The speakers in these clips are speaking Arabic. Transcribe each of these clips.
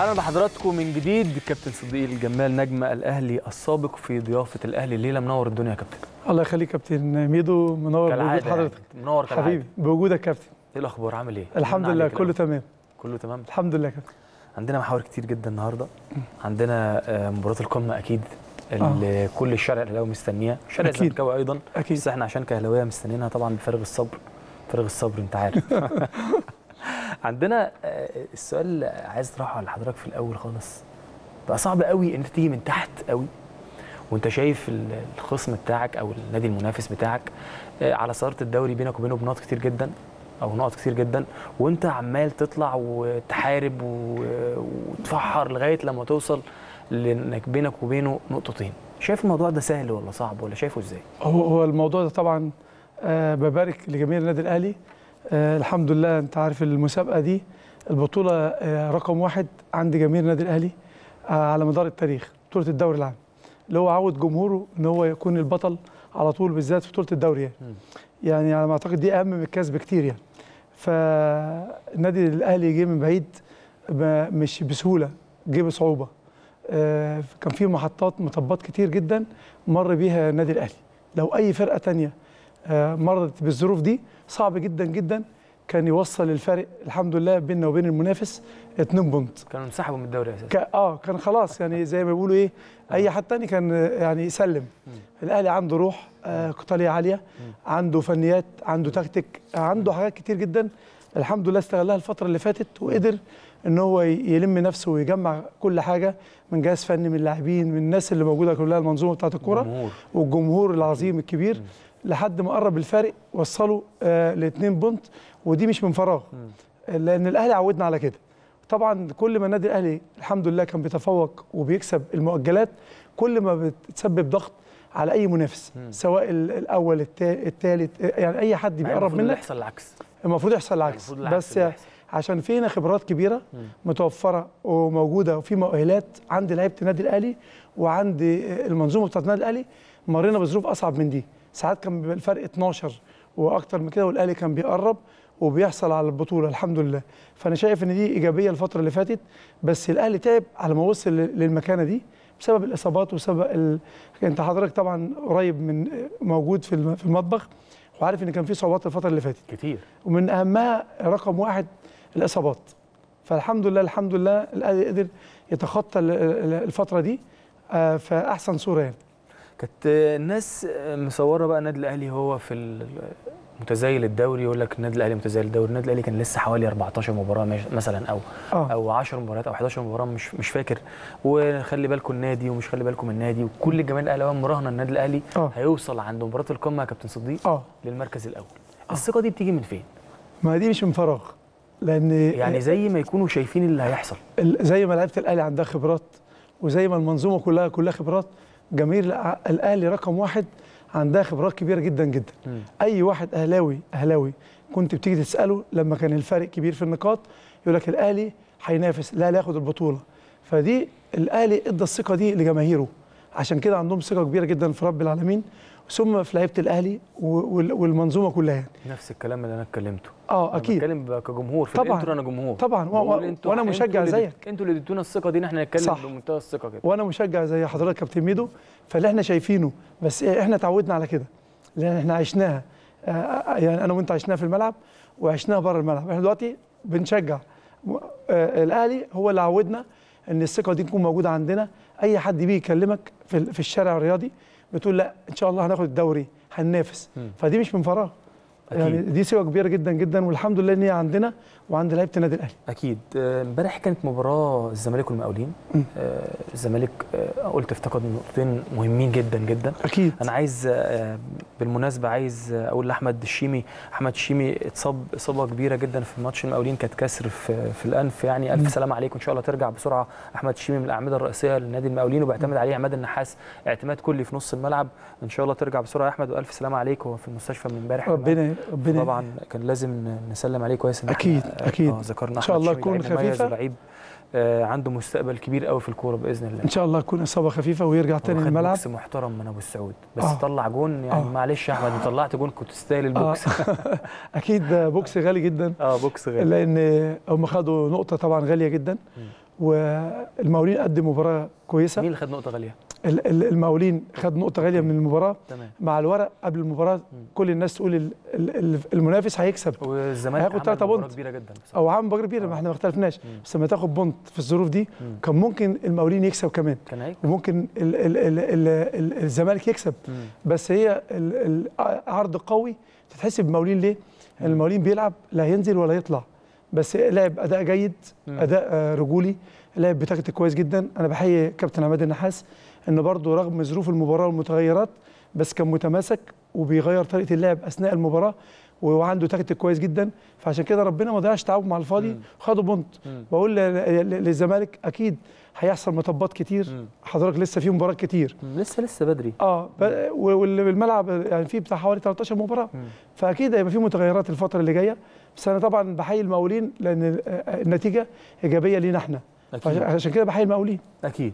اهلا بحضراتكم من جديد. كابتن صديق الجمال نجم الاهلي السابق في ضيافه الاهلي الليله. منور الدنيا يا كابتن. الله يخليك كابتن ميدو، منور بوجود حضرتك. منور حبيبي بوجودك كابتن. ايه الاخبار؟ عامل ايه؟ الحمد لله كله تمام. كله تمام الحمد لله كابتن. عندنا محاور كتير جدا النهارده. عندنا مباراه القمه اكيد اللي كل الشارع الاهلاوي مستنيها، الشارع الزملكاوي ايضا أكيد. بس احنا عشان كاهلاويه مستنيينها طبعا بفارغ الصبر. فارغ الصبر انت عارف. عندنا السؤال اللي عايز اطرحه على حضرتك في الاول خالص. بقى صعب قوي ان انت تيجي من تحت قوي وانت شايف الخصم بتاعك او النادي المنافس بتاعك على صداره الدوري بينك وبينه بنقط كتير جدا او نقط كتير جدا، وانت عمال تطلع وتحارب وتفحر لغايه لما توصل لانك بينك وبينه نقطتين. شايف الموضوع ده سهل ولا صعب ولا شايفه ازاي؟ هو الموضوع ده طبعا ببارك لجميع النادي الاهلي. الحمد لله. انت عارف المسابقه دي البطوله رقم 1 عند جماهير النادي الاهلي على مدار التاريخ، بطوله الدوري العام اللي هو عود جمهوره ان هو يكون البطل على طول، بالذات في بطوله الدوري يعني على ما اعتقد دي اهم من الكاس بكتير يعني. فالنادي الاهلي جه من بعيد مش بسهوله، جه بصعوبه. كان في مطبات كتير جدا مر بيها النادي الاهلي. لو اي فرقه ثانيه مرت بالظروف دي صعب جدا جدا كان يوصل الفارق الحمد لله بيننا وبين المنافس 2 بونت. كانوا انسحبوا من الدوري اساسا. كان خلاص يعني زي ما بيقولوا ايه، اي حد تاني كان يعني يسلم. الاهلي عنده روح قتاليه عاليه، عنده فنيات، عنده تكتيك، عنده حاجات كتير جدا الحمد لله استغلها الفتره اللي فاتت، وقدر ان هو يلم نفسه ويجمع كل حاجه من جهاز فني، من لاعبين، من الناس اللي موجوده كلها، المنظومه بتاعه الكوره والجمهور العظيم الكبير، لحد ما قرب الفارق وصله ل2 بونت. ودي مش من فراغ، لان الاهلي عودنا على كده. طبعا كل ما النادي الاهلي الحمد لله كان بيتفوق وبيكسب المؤجلات، كل ما بتسبب ضغط على اي منافس، سواء الاول الثالث، يعني اي حد بيقرب منك. يحصل العكس. المفروض يحصل العكس، بس عشان فينا خبرات كبيره متوفره وموجوده، وفي مؤهلات عند لعيبه النادي الاهلي وعند المنظومه بتاعت النادي الاهلي. مرينا بظروف اصعب من دي، ساعات كان بيبقى الفرق 12 واكتر من كده والاهلي كان بيقرب وبيحصل على البطوله الحمد لله. فانا شايف ان دي ايجابيه الفتره اللي فاتت، بس الاهلي تعب على ما وصل للمكانه دي بسبب الاصابات وسبب انت حضرتك طبعا قريب من موجود في المطبخ وعارف ان كان في صعوبات الفتره اللي فاتت كتير، ومن اهمها رقم 1 الاصابات. فالحمد لله الحمد لله الاهلي قدر يتخطى الفتره دي في احسن صوره يعني. كانت الناس مصوره بقى النادي الاهلي هو في متزايل الدوري، يقول لك النادي الاهلي متزايل الدوري. النادي الاهلي كان لسه حوالي 14 مباراه مثلا او 10 مباريات او 11 مباراه، مش فاكر. وخلي بالكم النادي ومش خلي بالكم النادي، وكل الجماهير الاهلاويه مراهنه النادي الاهلي هيوصل عند مباراه القمه يا كابتن صديق للمركز الاول. الثقه دي بتيجي من فين؟ ما دي مش من فراغ، لان يعني زي ما يكونوا شايفين اللي هيحصل، زي ما لعيبه الاهلي عندها خبرات وزي ما المنظومه كلها خبرات. جماهير الاهلي رقم 1 عندها خبرات كبيره جدا جدا. اي واحد اهلاوي كنت بتيجي تساله لما كان الفارق كبير في النقاط يقول لك الاهلي هينافس، الاهلي هياخد البطوله. فدي الاهلي ادى الثقه دي لجماهيره، عشان كده عندهم ثقه كبيره جدا في رب العالمين، ثم في لعيبه الاهلي والمنظومه كلها يعني. نفس الكلام اللي انا اتكلمته. اكيد بتكلم كجمهور في طبعا. الانترو، انا جمهور طبعا وانا مشجع زيك. انتوا اللي اديتونا الثقه دي ان احنا نتكلم بمنتهى الثقه كده، وانا مشجع زي حضرتك كابتن ميدو. فاللي احنا شايفينه بس احنا اتعودنا على كده لان احنا عشناها، يعني انا وانت عشناها في الملعب وعشناها بره الملعب. احنا دلوقتي بنشجع الاهلي، هو اللي عودنا ان الثقه دي تكون موجوده عندنا. اي حد بيجي يكلمك في الشارع الرياضي بتقول لا ان شاء الله هناخد الدوري هننافس. فدي مش من فراغ يعني، دي ثقه كبيره جدا جدا، والحمد لله ان هي عندنا وعند لعيبه النادي الاهلي. اكيد. امبارح كانت مباراه الزمالك والمقاولين. الزمالك قلت افتقد نقطتين مهمين جدا جدا. اكيد. انا عايز بالمناسبه عايز اقول لاحمد الشيمي، احمد الشيمي اتصاب اصابه كبيره جدا في ماتش المقاولين، كانت كسر في الانف يعني. الف سلامه عليك وان شاء الله ترجع بسرعه. احمد الشيمي من الاعمده الرئيسيه لنادي المقاولين وبيعتمد عليه عماد النحاس اعتماد كلي في نص الملعب. ان شاء الله ترجع بسرعه يا احمد، والف سلامه عليك. هو في المستشفى من امبارح، ربنا طبعا كان لازم نسلم عليه كويس. اكيد ذكرنا ان شاء الله تكون خفيفه، لعيب عنده مستقبل كبير قوي في الكوره باذن الله. ان شاء الله تكون اصابه خفيفه ويرجع تاني للملعب. بوكس محترم من ابو السعود بس طلع جون يعني. معلش يا احمد، انت طلعت جون كنت تستاهل البوكس. اكيد بوكس غالي جدا. بوكس غالي، لان هم خدوا نقطه طبعا غاليه جدا، والمقاولين قدم مباراه كويسه. مين اللي خد نقطه غاليه؟ المقاولين خد نقطه غاليه من المباراه. تمام. مع الورق قبل المباراه كل الناس تقول المنافس هيكسب، والزمالك هياخد 3 بونت كبيره جدا بصراحة. او عامل مباراه كبيره، ما احنا ما اختلفناش، بس لما تاخد بونت في الظروف دي كان ممكن المقاولين يكسب كمان، كان هيك، وممكن الزمالك يكسب. بس هي العرض قوي تتحسب المقاولين ليه؟ المقاولين بيلعب لا ينزل ولا يطلع، بس لعب اداء جيد، اداء رجولي، لعب بتكتيك كويس جدا. انا بحيي كابتن عماد النحاس انه برضه رغم ظروف المباراه والمتغيرات بس كان متماسك وبيغير طريقه اللعب اثناء المباراه، وعنده تكتيك كويس جدا. فعشان كده ربنا ما ضيعش تعبهم على الفاضي، خدوا بونت. بقول للزمالك اكيد هيحصل مطبات كتير، حضرتك لسه في مباراه كتير، لسه بدري. والملعب يعني فيه بتاع حوالي 13 مباراه، فاكيد هيبقى في متغيرات الفتره اللي جايه. بس انا طبعا بحيي المقاولين لان النتيجه ايجابيه لينا احنا، عشان كده بحيي المقاولين. اكيد.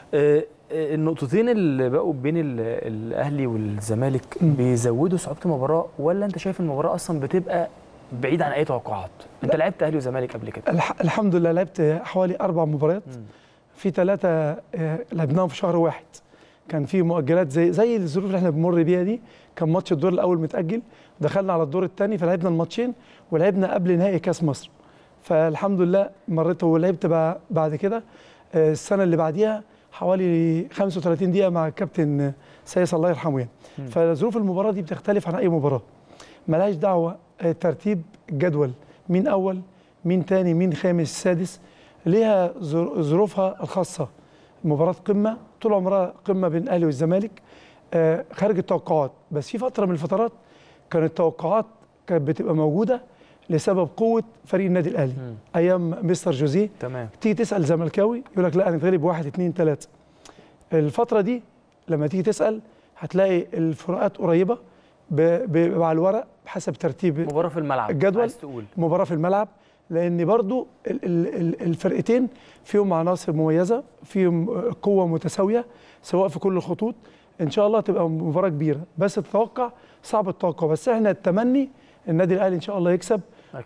النقطتين اللي بقوا بين الاهلي والزمالك بيزودوا صعوبه المباراه، ولا انت شايف المباراه اصلا بتبقى بعيد عن اي توقعات؟ انت لعبت اهلي وزمالك قبل كده؟ الحمد لله لعبت حوالي 4 مباريات، في 3 لعبناهم في شهر واحد. كان في مؤجلات زي الظروف اللي احنا بنمر بيها دي. كان ماتش الدور الاول متاجل، دخلنا على الدور الثاني فلعبنا الماتشين، ولعبنا قبل نهائي كاس مصر. فالحمد لله مريت ولعبت بعد كده السنه اللي بعديها حوالي 35 دقيقه مع الكابتن سيس الله يرحمه يعني. فظروف المباراه دي بتختلف عن اي مباراه، ملهاش دعوه ترتيب الجدول، مين اول مين ثاني مين خامس سادس، ليها ظروفها الخاصه. مباراه قمه طول عمرها قمه بين الاهلي والزمالك، خارج التوقعات. بس في فتره من الفترات كانت التوقعات كانت بتبقى موجوده لسبب قوه فريق النادي الاهلي ايام مستر جوزيه. تمام. تيجي تسال زملكاوي يقول لك لا هنتغلب 1 2 3. الفتره دي لما تيجي تسال هتلاقي الفروقات قريبه مع الورق بحسب ترتيب مباراه في الملعب الجدول. عايز تقول مباراه في الملعب، لان برضو الفرقتين فيهم عناصر مميزه، فيهم قوه متساويه سواء في كل الخطوط. ان شاء الله تبقى مباراه كبيره، بس تتوقع صعب التوقع. بس احنا التمني النادي الاهلي ان شاء الله يكسب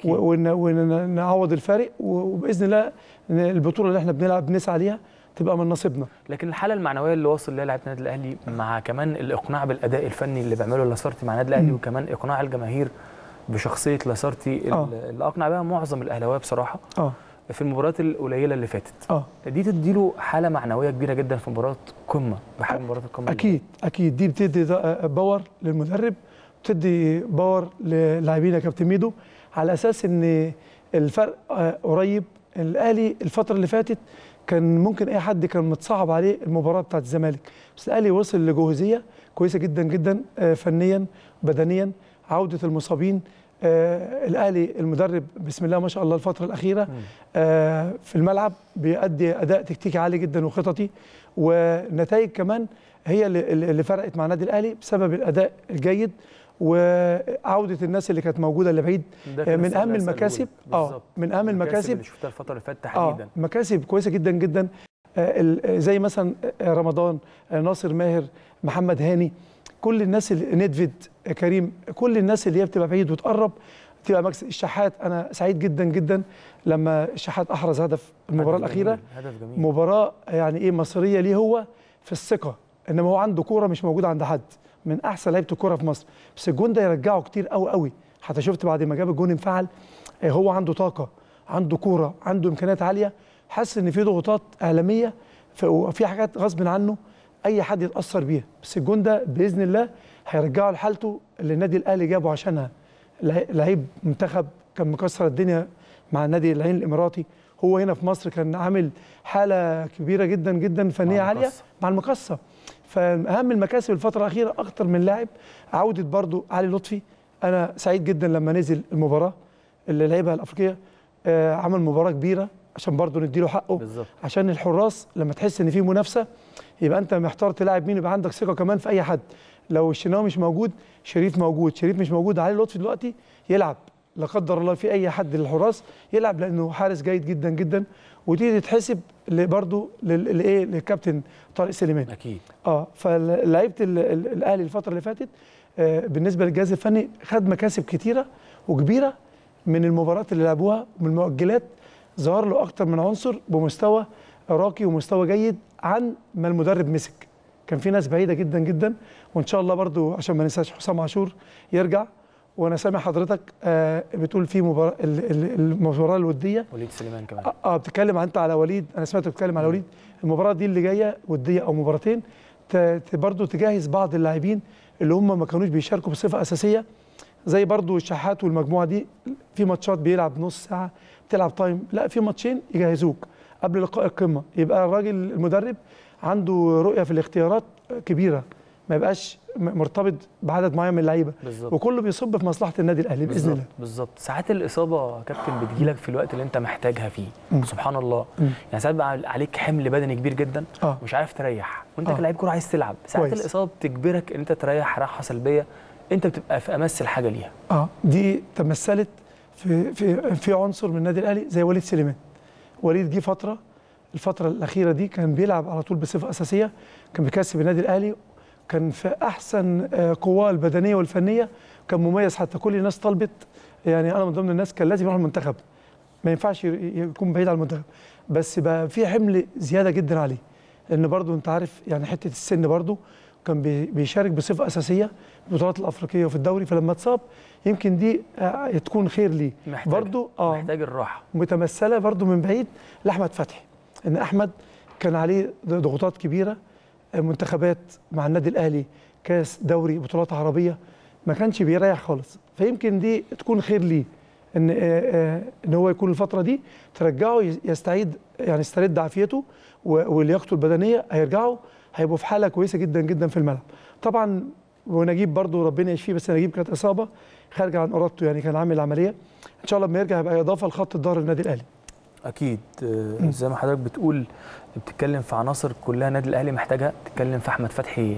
ونعوض الفارق، وباذن الله البطوله اللي احنا بنسعى ليها تبقى من نصيبنا. لكن الحاله المعنويه اللي واصل ليها لاعب النادي الاهلي، مع كمان الاقناع بالاداء الفني اللي بيعمله لاسارتي مع النادي الاهلي، وكمان اقناع الجماهير بشخصيه لاسارتي اللي اقنع بها معظم الاهلاويه بصراحه في المباريات القليله اللي فاتت، دي تديله حاله معنويه كبيره جدا في مباراه قمه بحجم مباراه القمه. اكيد دي بتدي باور للمدرب، بتدي باور للاعبين يا كابتن ميدو، على اساس ان الفرق قريب. الاهلي الفتره اللي فاتت كان ممكن اي حد كان متصعب عليه المباراه بتاعت الزمالك، بس الاهلي وصل لجوهزيه كويسه جدا جدا فنيا بدنيا. عوده المصابين، الاهلي المدرب بسم الله ما شاء الله الفتره الاخيره في الملعب بيؤدي اداء تكتيكي عالي جدا وخططي، والنتائج كمان هي اللي فرقت مع النادي الاهلي بسبب الاداء الجيد وعوده الناس اللي كانت موجوده اللي بعيد. من اهم المكاسب من اهم المكاسب اللي شفتها الفتره اللي فاتت تحديدا، مكاسب كويسه جدا جدا، زي مثلا رمضان، ناصر ماهر، محمد هاني، كل الناس اللي ندفد كريم، كل الناس اللي هي بتبقى بعيد وتقرب تبقى مكسب. الشحات انا سعيد جدا جدا لما الشحات احرز هدف المباراه الاخيره. هدف جميل. مباراه يعني ايه مصريه ليه هو في الثقه، انما هو عنده كوره مش موجوده عند حد، من احسن لعيبه الكوره في مصر. بس الجون ده يرجعه كتير قوي قوي، حتى شفت بعد ما جاب الجون انفعل. هو عنده طاقه، عنده كوره، عنده امكانيات عاليه، حاسس ان في ضغوطات اعلاميه وفي حاجات غصب عنه اي حد يتاثر بيها، بس الجون ده باذن الله هيرجعه لحالته اللي النادي الاهلي جابه عشانها. لعيب منتخب كان مكسر الدنيا مع النادي العين الاماراتي، هو هنا في مصر كان عامل حاله كبيره جدا جدا فنيه عاليه مع المقصه. فاهم المكاسب الفتره الاخيره اكتر من لاعب. عوده برضو علي لطفي، انا سعيد جدا لما نزل المباراه اللي لعبها الافريقيه، عمل مباراه كبيره عشان برضو نديله حقه بالزبط. عشان الحراس لما تحس ان في منافسه يبقى انت محتار تلاعب مين، يبقى عندك ثقه كمان في اي حد. لو الشناوي مش موجود شريف موجود، شريف مش موجود علي لطفي دلوقتي يلعب، لا قدر الله في اي حد للحراس يلعب، لانه حارس جيد جدا جدا. ودي تتحسب برضه للكابتن طارق سليمان اكيد. فلعيبه الاهلي الفتره اللي فاتت بالنسبه للجهاز الفني خد مكاسب كتيره وكبيره من المباريات اللي لعبوها ومن المؤجلات ظهر له اكتر من عنصر بمستوى راقي ومستوى جيد عن ما المدرب مسك. كان في ناس بعيده جدا جدا، وان شاء الله برضو عشان ما ننساش حسام عاشور يرجع. وانا سامع حضرتك بتقول في المباراه الوديه وليد سليمان كمان بتتكلم انت على وليد، انا سمعتك بتتكلم على وليد. المباراه دي اللي جايه وديه او مباراتين برضو تجهز بعض اللاعبين اللي هم ما كانوش بيشاركوا بصفه اساسيه، زي برضو الشحات والمجموعه دي. في ماتشات بيلعب نص ساعه، بتلعب تايم، لا في ماتشين يجهزوك قبل لقاء القمه، يبقى الراجل المدرب عنده رؤيه في الاختيارات كبيره، ما يبقاش مرتبط بعدد معين من اللعيبه، وكله بيصب في مصلحه النادي الاهلي باذن الله. بالظبط. ساعات الاصابه يا كابتن بتجيلك في الوقت اللي انت محتاجها فيه. سبحان الله. يعني ساعات بقى عليك حمل بدني كبير جدا مش عارف تريح، وانت كلاعب كوره عايز تلعب. ساعات الاصابه بتجبرك ان انت تريح راحه سلبيه، انت بتبقى في امس الحاجه ليها. دي تمثلت في عنصر من النادي الاهلي زي وليد سليمان. وليد جه الفتره الاخيره دي كان بيلعب على طول بصفه اساسيه، كان بيكسب النادي الاهلي، كان في احسن قواه البدنيه والفنيه، كان مميز. حتى كل الناس طلبت، يعني انا من ضمن الناس كان لازم يروح المنتخب، ما ينفعش يكون بعيد عن المنتخب، بس بقى في حمل زياده جدا عليه، لان برضو انت عارف يعني حته السن برضو كان بيشارك بصفه اساسيه في البطولات الافريقيه وفي الدوري، فلما اتصاب يمكن دي تكون خير ليه. برضو محتاج الراحه. متمثله برضو من بعيد لاحمد فتحي، ان احمد كان عليه ضغوطات كبيره، منتخبات مع النادي الاهلي، كاس، دوري، بطولات عربيه، ما كانش بيريح خالص، فيمكن دي تكون خير ليه ان هو يكون الفتره دي ترجعه يسترد عافيته ولياقته البدنيه، هيبقوا في حاله كويسه جدا جدا في الملعب. طبعا ونجيب برضو ربنا يشفيه، بس نجيب كانت اصابه خارجه عن ارادته، يعني كان عامل عمليه، ان شاء الله لما يرجع هيبقى اضافه لخط الظهر للنادي الاهلي. اكيد. زي ما حضرتك بتقول بتتكلم في عناصر كلها النادي الاهلي محتاجها، تتكلم في احمد فتحي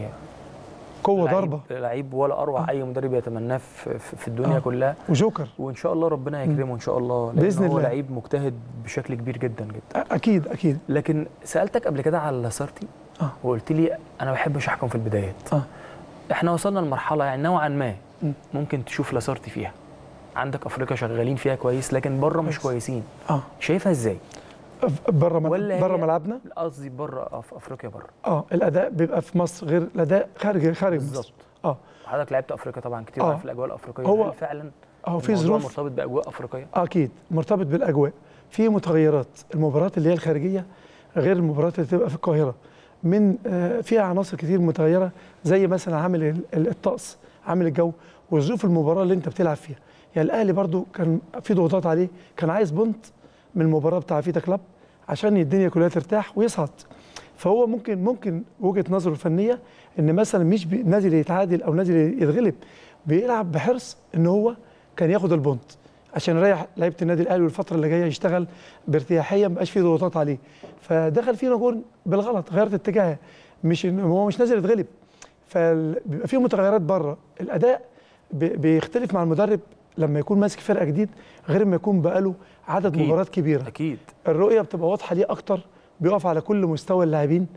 قوه ضربه، لعيب ولا اروع اي مدرب يتمناه في الدنيا كلها، وجوكر، وان شاء الله ربنا يكرمه ان شاء الله، باذن الله. هو لعيب مجتهد بشكل كبير جدا جدا. اكيد اكيد. لكن سالتك قبل كده على لاسارتي وقلت لي انا ما بحبش احكم في البدايات. احنا وصلنا لمرحله يعني نوعا ما ممكن تشوف لاسارتي فيها، عندك افريقيا شغالين فيها كويس، لكن بره مش كويسين. شايفها ازاي؟ بره ملعبنا، قصدي بره في افريقيا بره. الاداء بيبقى في مصر غير الاداء خارج بالظبط. مصر. حضرتك لعبت افريقيا طبعا كتير، عارف الاجواء الافريقيه. هو فعلا في ظروف مرتبط باجواء افريقيه. اكيد مرتبط بالاجواء، في متغيرات. المباريات اللي هي الخارجيه غير المباريات اللي تبقى في القاهره، من فيها عناصر كتير متغيره، زي مثلا عامل الطقس، عامل الجو، وظروف المباراه اللي انت بتلعب فيها. يعني الاهلي برضو كان في ضغوطات عليه، كان عايز بونت من المباراه بتاع فيتا كلاب عشان الدنيا كلها ترتاح ويصعد. فهو ممكن وجهه نظره الفنيه ان مثلا مش نازل يتعادل او نازل يتغلب، بيلعب بحرص ان هو كان ياخد البونت عشان يريح لعيبه النادي الاهلي، والفتره اللي جايه يشتغل بارتياحيه، ما بقاش فيه ضغوطات عليه. فدخل فينا جول بالغلط، غيرت اتجاهه، هو مش نازل يتغلب، فبيبقى فيه متغيرات بره. الاداء بيختلف مع المدرب لما يكون ماسك فرقه جديد غير ما يكون بقاله عدد مباريات كبيره. اكيد الرؤيه بتبقى واضحه ليه اكتر، بيقف على كل مستوى اللاعبين،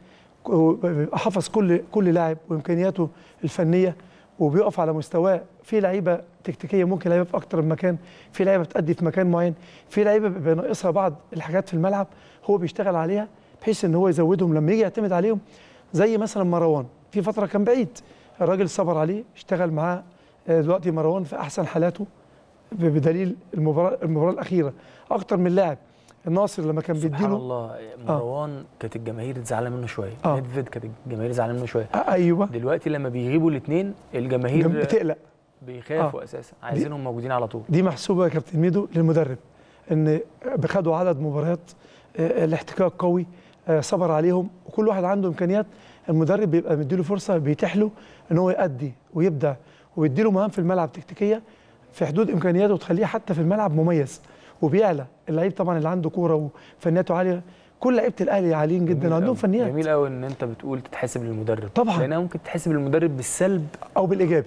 حفظ كل لاعب وامكانياته الفنيه، وبيقف على مستواه. في لعيبه تكتيكيه ممكن لعيبه في اكتر من مكان، في لعيبه بتأدي في مكان معين، في لعيبه بيبقى ناقصها بعض الحاجات في الملعب هو بيشتغل عليها بحيث ان هو يزودهم لما يجي يعتمد عليهم. زي مثلا مروان، في فتره كان بعيد، الراجل صبر عليه، اشتغل معاه. دلوقتي مروان في احسن حالاته بدليل المباراه الاخيره. اكتر من لاعب، الناصر لما كان بيديله سبحان الله، مروان كانت الجماهير زعلانه منه شويه، نيدفيد كانت الجماهير زعلانه منه شويه. ايوه. دلوقتي لما بيغيبوا الاثنين الجماهير بتقلق، بيخافوا اساسا، عايزينهم موجودين على طول. دي محسوبه يا كابتن ميدو للمدرب، ان بخدوا عدد مباريات، الاحتكاك قوي، صبر عليهم، وكل واحد عنده امكانيات. المدرب بيبقى مديله فرصه، بيتيح له ان هو يأدي ويبدع، ويديله مهام في الملعب تكتيكيه في حدود امكانياته، وتخليه حتى في الملعب مميز وبيعلى. اللعيب طبعا اللي عنده كوره وفنياته عاليه، كل لعيبه الاهلي عاليين جدا، عندهم فنيات. جميل قوي ان انت بتقول تتحسب للمدرب، طبعا، لانها ممكن تتحسب للمدرب بالسلب او بالايجابي.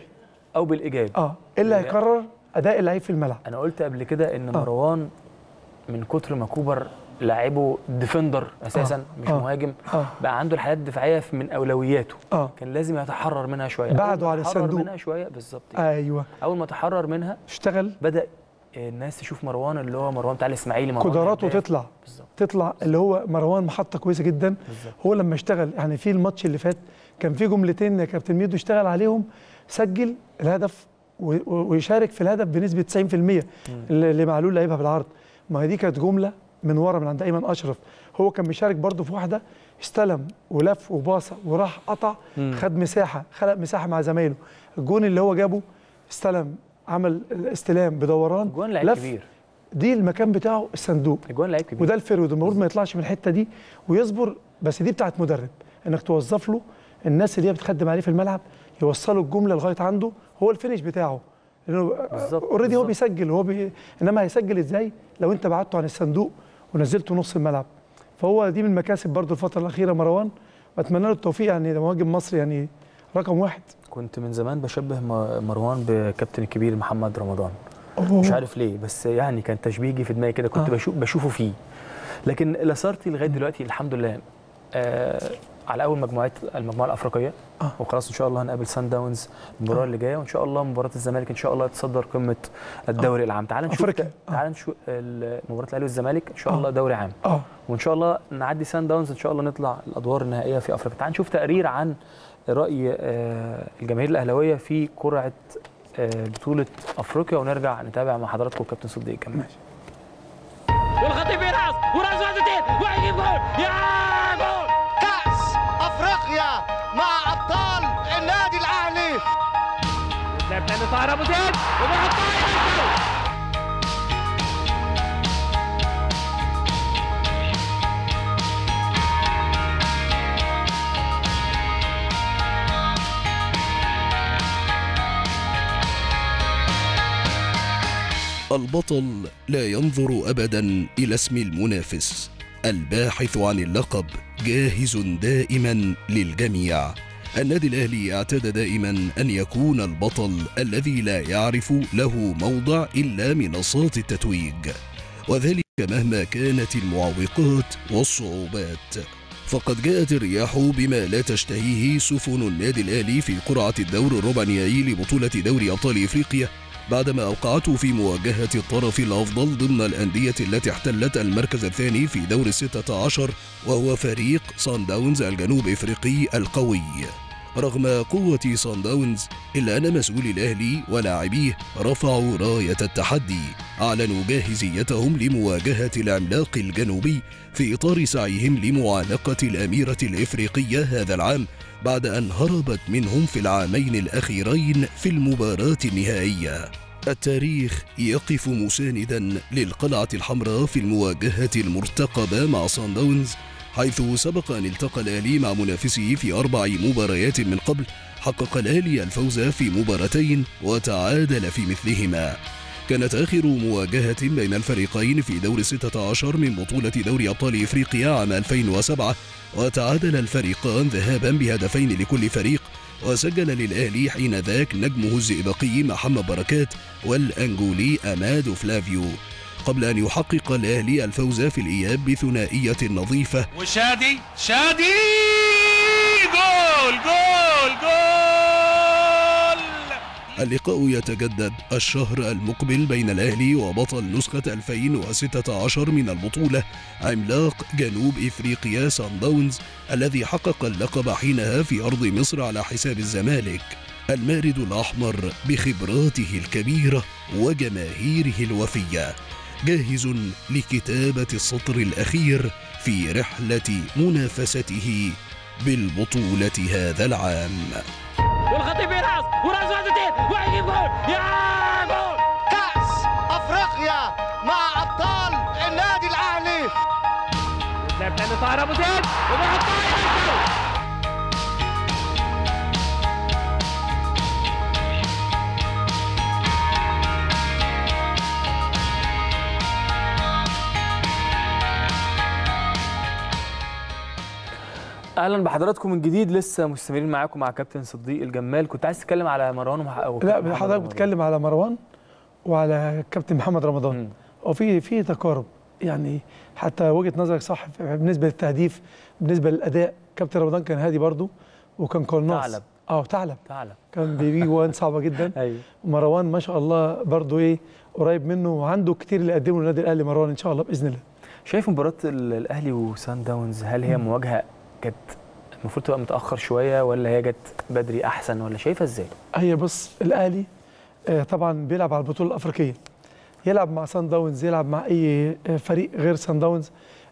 اللي هيقرر اداء اللعيب في الملعب. انا قلت قبل كده ان مروان من كتر ما كوبر لاعبه ديفندر اساسا مش مهاجم، بقى عنده الحالات الدفاعيه من اولوياته. كان لازم يتحرر منها شويه، بعده على الصندوق منها شويه بالظبط. ايوه، اول ما تحرر منها اشتغل، بدا الناس تشوف مروان اللي هو مروان بتاع الاسماعيلي، قدراته تطلع بالزبط. تطلع اللي هو مروان محطه كويسه جدا بالزبط. هو لما اشتغل يعني في الماتش اللي فات كان في جملتين يا كابتن ميدو اشتغل عليهم، سجل الهدف ويشارك في الهدف بنسبه 90% اللي معلول لعبها بالعرض. ما هي دي كانت جمله من ورا من عند ايمن اشرف، هو كان بيشارك برده في واحده، استلم ولف وباصه وراح قطع، خد مساحه، خلق مساحه مع زمايله. الجون اللي هو جابه استلم، عمل استلام بدوران، جون لعيب كبير، دي المكان بتاعه الصندوق، جون لعيب كبير، وده الفرود المفروض ما يطلعش من الحته دي ويصبر، بس دي بتاعت مدرب، انك توظف له الناس اللي هي بتخدم عليه في الملعب يوصلوا الجمله لغايه عنده، هو الفينش بتاعه، لانه اوريدي هو بيسجل، انما هيسجل ازاي لو انت بعدته عن الصندوق ونزلته نص الملعب. فهو دي من مكاسب برضو الفتره الاخيره مروان، واتمنى له التوفيق، يعني ده مهاجم مصري يعني رقم واحد. كنت من زمان بشبه مروان بكابتن الكبير محمد رمضان، مش عارف ليه، بس يعني كان تشبيهي في دماغي كده، كنت بشوفه فيه. لكن لاسارتي لغايه دلوقتي الحمد لله على اول المجموعه الافريقيه، وخلاص ان شاء الله هنقابل سان داونز المباراه اللي جايه، وان شاء الله مباراه الزمالك ان شاء الله يتصدر قمه الدوري العام. تعال نشوف مباراه الاهلي والزمالك ان شاء الله دوري عام، وان شاء الله نعدي سان داونز ان شاء الله نطلع الادوار النهائيه في افريقيا. تعال نشوف تقرير عن راي الجماهير الاهلاويه في قرعه بطوله افريقيا، ونرجع نتابع مع حضراتكم كابتن صديق كمان. والخطيب يراس وراس واحدتين وهيجيب جول، يا جول! كأس أفريقيا مع أبطال النادي الأهلي. لعب تاني طاهر أبو زيد ومع الطاهر. البطل لا ينظر أبدا إلى اسم المنافس، الباحث عن اللقب جاهز دائما للجميع. النادي الأهلي اعتاد دائما أن يكون البطل الذي لا يعرف له موضع إلا منصات التتويج، وذلك مهما كانت المعوقات والصعوبات. فقد جاءت الرياح بما لا تشتهيه سفن النادي الأهلي في قرعة الدور الربع نهائي لبطولة دوري أبطال إفريقيا، بعدما أوقعته في مواجهة الطرف الأفضل ضمن الأندية التي احتلت المركز الثاني في دور 16، وهو فريق صن داونز الجنوب إفريقي القوي. رغم قوة صن داونز إلا أن مسؤولي الأهلي ولاعبيه رفعوا راية التحدي، أعلنوا جاهزيتهم لمواجهة العملاق الجنوبي في إطار سعيهم لمعانقة الأميرة الإفريقية هذا العام، بعد أن هربت منهم في العامين الأخيرين في المباراة النهائية. التاريخ يقف مساندا للقلعة الحمراء في المواجهة المرتقبة مع صن داونز، حيث سبق أن التقى الأهلي مع منافسه في 4 مباريات من قبل، حقق الأهلي الفوز في مباراتين وتعادل في مثلهما. كانت آخر مواجهة بين الفريقين في دور 16 من بطولة دوري أبطال إفريقيا عام 2007، وتعادل الفريقان ذهابا بهدفين لكل فريق، وسجل للأهلي حينذاك نجمه الزئبقي محمد بركات والأنجولي أمادو فلافيو، قبل أن يحقق الأهلي الفوز في الإياب بثنائية نظيفة. وشادي جول جول جول! اللقاء يتجدد الشهر المقبل بين الأهلي وبطل نسخة 2016 من البطولة عملاق جنوب إفريقيا صن داونز، الذي حقق اللقب حينها في أرض مصر على حساب الزمالك. المارد الأحمر بخبراته الكبيرة وجماهيره الوفية جاهز لكتابة السطر الأخير في رحلة منافسته بالبطولة هذا العام. والخطيب يراس وراس واحدتين وهيجيب جول، يا جول! كأس أفريقيا مع أبطال النادي الأهلي. لعب تاني طاهر أبو زيد ومع الطاهر. اهلا بحضراتكم من جديد، لسه مستمرين معاكم مع كابتن صديق الجمال. كنت عايز تتكلم على مروان لا حضرتك بتتكلم على مروان وعلى كابتن محمد رمضان، وفي تقارب، يعني حتى وجهة نظرك صح بالنسبه للتهديف، بالنسبه للاداء كابتن رمضان كان هادي برضو وكان قناص. ثعلب ثعلب كان بيجي جوان صعبه جدا. ايوه مروان ما شاء الله برضو قريب منه، وعنده كتير اللي قدمه للنادي الاهلي مروان ان شاء الله باذن الله. شايف مباراه الاهلي وسان داونز، هل هي مواجهه كانت المفروض تبقى متاخر شويه ولا هي جت بدري احسن، ولا شايفها ازاي؟ هي بص، الاهلي طبعا بيلعب على البطوله الافريقيه، يلعب مع سان داونز، يلعب مع اي فريق غير سان داونز،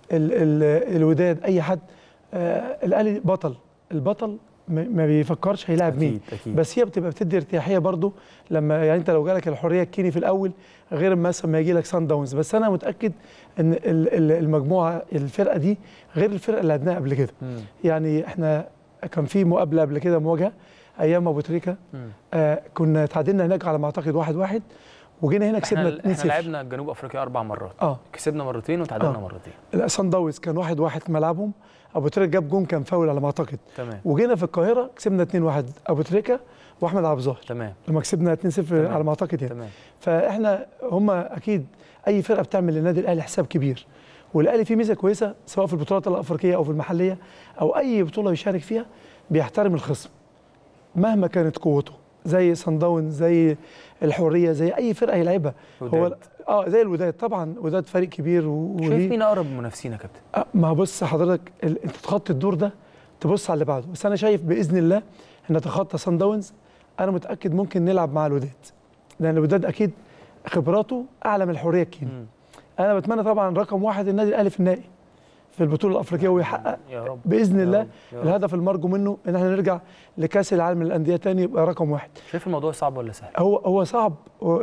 الوداد، اي حد. الاهلي بطل، البطل ما بيفكرش هيلاعب مين. أكيد. بس هي بتدي ارتياحيه برضو لما يعني انت لو جالك الحريه الكيني في الاول غير مثلا ما يجي لك سان داونز. بس انا متاكد ان المجموعه الفرقه دي غير الفرقه اللي لعبناها قبل كده. يعني احنا كان في مقابله قبل كده، مواجهه ايام ابو تريكه، كنا تعادلنا هناك على ما اعتقد 1-1، وجينا هنا كسبنا 2-0. احنا لعبنا جنوب افريقيا 4 مرات، كسبنا مرتين وتعادلنا مرتين. لا، سان داونز كان 1-1 في ملعبهم، ابو تريكه جاب جون كان فاول على ما اعتقد. تمام. وجينا في القاهره كسبنا 2-1 ابو تريكه واحمد عبد الظاهر. تمام. لما كسبنا 2-0 على ما اعتقد يعني. تمام. فاحنا هم اكيد اي فرقه بتعمل للنادي الاهلي حساب كبير، والاهلي فيه ميزه كويسه سواء في البطولات الافريقيه او في المحليه او اي بطوله يشارك فيها، بيحترم الخصم مهما كانت قوته، زي سان داونز، زي الحريه، زي اي فرقه يلعبها. هو زي الوداد طبعا، وداد فريق كبير شايف مين اقرب منافسين يا كابتن؟ ما بص حضرتك، انت تخطي الدور ده تبص على اللي بعده، بس انا شايف باذن الله ان نتخطى سان داونز. انا متاكد ممكن نلعب مع الوداد، لان الوداد اكيد خبراته اعلى من الحريه الكيني. انا بتمنى طبعا رقم 1 النادي الاهلي في النهائي في البطوله الافريقيه، ويحقق يا رب باذن الله يا رب. الهدف المرجو منه ان احنا نرجع لكاس العالم للانديه تاني، يبقى رقم 1. شايف الموضوع صعب ولا سهل؟ هو صعب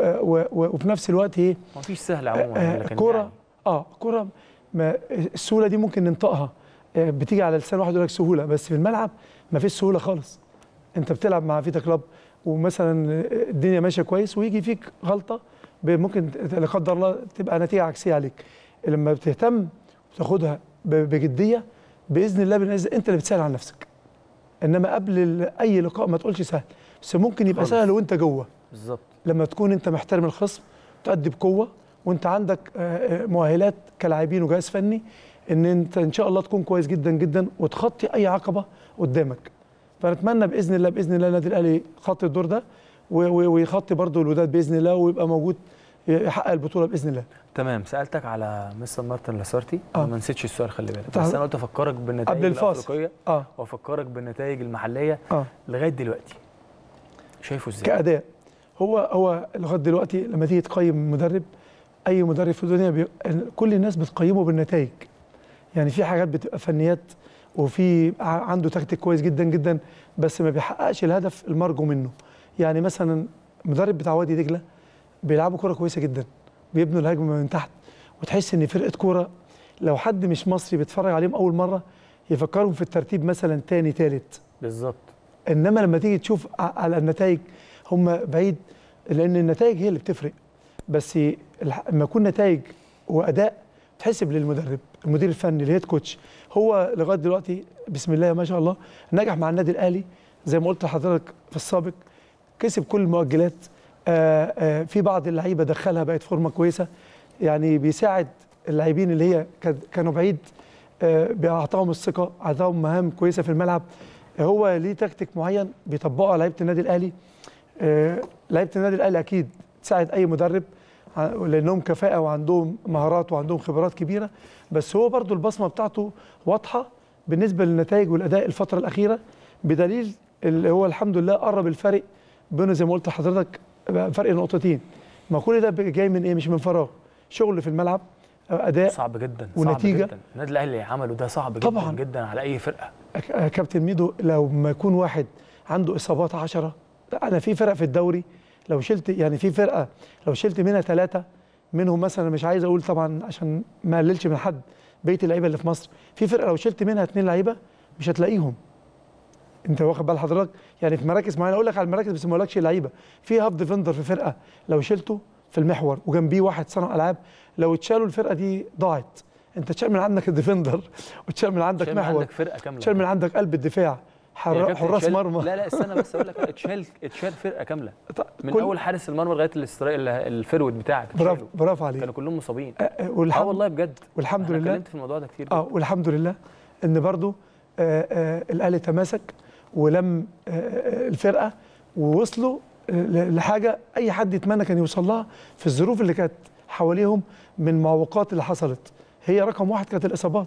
وفي نفس الوقت ما فيش سهل عموما، لكن كوره كوره السهوله دي ممكن ننطقها، بتيجي على لسان واحد يقول لك سهوله، بس في الملعب ما فيش سهوله خالص. انت بتلعب مع فيتا كلوب ومثلا الدنيا ماشيه كويس ويجي فيك غلطه ممكن لا قدر الله تبقى نتيجه عكسيه عليك. لما بتهتم وتاخدها بجديه باذن الله انت اللي بتسهل على نفسك. انما قبل اي لقاء ما تقولش سهل، بس ممكن يبقى خالص. سهل وانت جوه بالظبط، لما تكون انت محترم الخصم، تؤدي بقوه، وانت عندك مؤهلات كلاعبين وجهاز فني ان انت ان شاء الله تكون كويس جدا جدا وتخطي اي عقبه قدامك. فنتمنى باذن الله النادي الاهلي يخطي الدور ده ويخطي برضه الوداد باذن الله، ويبقى موجود يحقق البطوله باذن الله. تمام. سالتك على مستر مارتن لاسارتي، ما نسيتش السؤال، خلي بالك، بس انا قلت افكرك بالنتائج الافريقيه وافكرك بالنتائج المحليه لغايه دلوقتي. شايفه ازاي؟ كاداء هو لغايه دلوقتي لما تيجي تقيم مدرب، اي مدرب في الدنيا كل الناس بتقيمه بالنتائج. يعني في حاجات بتبقى فنيات، وفي عنده تكتيك كويس جدا جدا، بس ما بيحققش الهدف المرجو منه. يعني مثلا مدرب بتاع وادي دجله بيلعبوا كوره كويسه جدا، بيبنوا الهجمه من تحت، وتحس ان فرقه كوره لو حد مش مصري بيتفرج عليهم اول مره يفكرهم في الترتيب مثلا تاني تالت بالظبط. انما لما تيجي تشوف على النتائج هم بعيد، لان النتائج هي اللي بتفرق. بس لما يكون نتائج واداء تحسب للمدرب، المدير الفني، الهيد كوتش. هو لغايه دلوقتي بسم الله ما شاء الله نجح مع النادي الاهلي زي ما قلت لحضرتك في السابق، كسب كل المؤجلات. في بعض اللعيبه دخلها بقت فورمه كويسه، يعني بيساعد اللاعبين اللي هي كانوا بعيد، بيعطاهم الثقه، اعطاهم مهام كويسه في الملعب. هو ليه تكتيك معين بيطبقه على لعيبه النادي الاهلي. لعيبه النادي الاهلي اكيد تساعد اي مدرب لانهم كفاءه وعندهم مهارات وعندهم خبرات كبيره، بس هو برضو البصمه بتاعته واضحه بالنسبه للنتائج والاداء الفتره الاخيره، بدليل اللي هو الحمد لله قرب الفرق بينه زي ما قلت لحضرتك فرق نقطتين. ما كل ده جاي من ايه؟ مش من فراغ، شغل في الملعب، اداء صعب جدا ونتيجه. صعب جدا. النادي الاهلي اللي عمله ده صعب جدا طبعا جدا على اي فرقه. كابتن ميدو لو ما يكون واحد عنده اصابات 10، انا في فرق في الدوري لو شلت، يعني في فرقه لو شلت منها 3 منهم مثلا، مش عايز اقول طبعا عشان ما اقللش من حد بقيه اللعيبه اللي في مصر، في فرقه لو شلت منها 2 لعيبه مش هتلاقيهم. انت واخد بال حضرتك؟ يعني في مراكز معينه، اقول لك على المراكز بس ما اقولكش اللعيبه. في هاف ديفندر في فرقه لو شلته في المحور وجنبيه واحد صانع العاب، لو اتشالوا الفرقه دي ضاعت. انت تشال من عندك الديفندر وتشال من عندك محور، عندك فرقه كامله، تشال من عندك قلب الدفاع، حراس مرمى. لا استنى بس اقول لك، اتشال فرقه كامله من اول حارس المرمى لغايه الفيرود بتاعك. برافو عليك. كانوا كلهم مصابين. والله بجد. والحمد لله اتكلمت في الموضوع ده كتير. والحمد لله ان برضو الاهلي تماسك ولم الفرقه ووصلوا لحاجه اي حد يتمنى كان يوصل لها في الظروف اللي كانت حواليهم من المعوقات اللي حصلت. هي رقم واحد كانت الاصابات،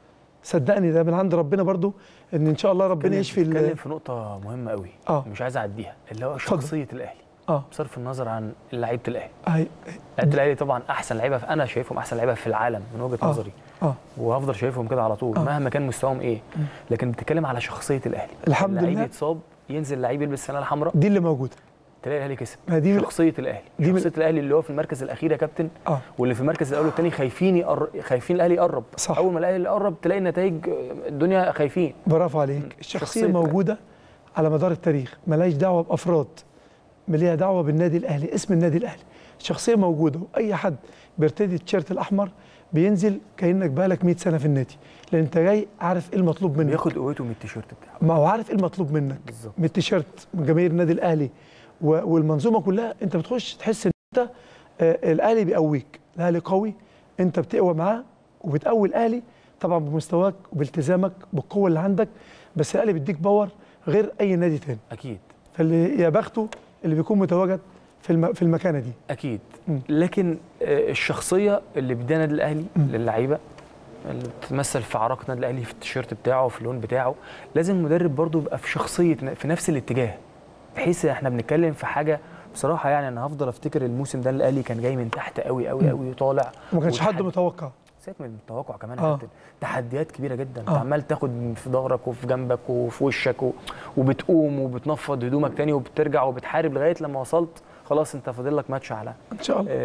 صدقني ده من عند ربنا برضو، ان شاء الله ربنا يشفي. بتتكلم في نقطه مهمه قوي مش عايز اعديها، اللي هو شخصيه الاهلي بصرف النظر عن لعيبه الاهلي. لعيبه الاهلي طبعا احسن لعيبه، انا شايفهم احسن لعيبه في العالم من وجهه نظري، وهفضل شايفهم كده على طول مهما كان مستواهم ايه. لكن بتتكلم على شخصيه الاهلي، الحمد لله. اللعيب يتصاب ينزل لعيب يلبس السنه الحمراء، دي اللي موجوده، تلاقي الاهلي كسب. شخصيه الاهلي، شخصيه الاهلي اللي هو في المركز الاخير يا كابتن، واللي في المركز الاول والثاني خايفين خايفين الاهلي يقرب. صح. اول ما الاهلي يقرب تلاقي النتائج الدنيا خايفين. برافو عليك. الشخصيه موجوده على مدار التاريخ، مالهاش دعوه بافراد، ليها دعوه بالنادي الاهلي، اسم النادي الاهلي. الشخصيه موجوده، واي حد بيرتدي التيشيرت الاحمر بينزل كانك بقالك 100 سنه في النادي، لان انت جاي عارف ايه المطلوب منك، بياخد قوته من التيشيرت بتاعه، ما هو عارف ايه المطلوب منك بالظبط من التيشيرت، من جماهير النادي الاهلي والمنظومه كلها. انت بتخش تحس ان انت الاهلي بيقويك، الاهلي قوي، انت بتقوى معاه وبتقوي الاهلي طبعا بمستواك وبالتزامك بالقوه اللي عندك، بس الاهلي بيديك باور غير اي نادي تاني اكيد. فاللي يا بخته اللي بيكون متواجد في المكانه دي اكيد. لكن الشخصيه اللي بيديها النادي الاهلي للعيبه اللي بتتمثل في عراقه النادي الاهلي في التيشيرت بتاعه وفي اللون بتاعه، لازم المدرب برضه يبقى في شخصيه في نفس الاتجاه، بحيث احنا بنتكلم في حاجه بصراحه. يعني انا هفضل افتكر الموسم ده الاهلي كان جاي من تحت قوي قوي قوي وطالع، وما كانش حد متوقع. سيبك من التوقع كمان يا كابتن، تحديات كبيره جدا. انت عمال تاخد في ظهرك وفي جنبك وفي وشك وبتقوم وبتنفض هدومك تاني وبترجع وبتحارب لغايه لما وصلت خلاص انت فاضل لك ماتش على ان شاء الله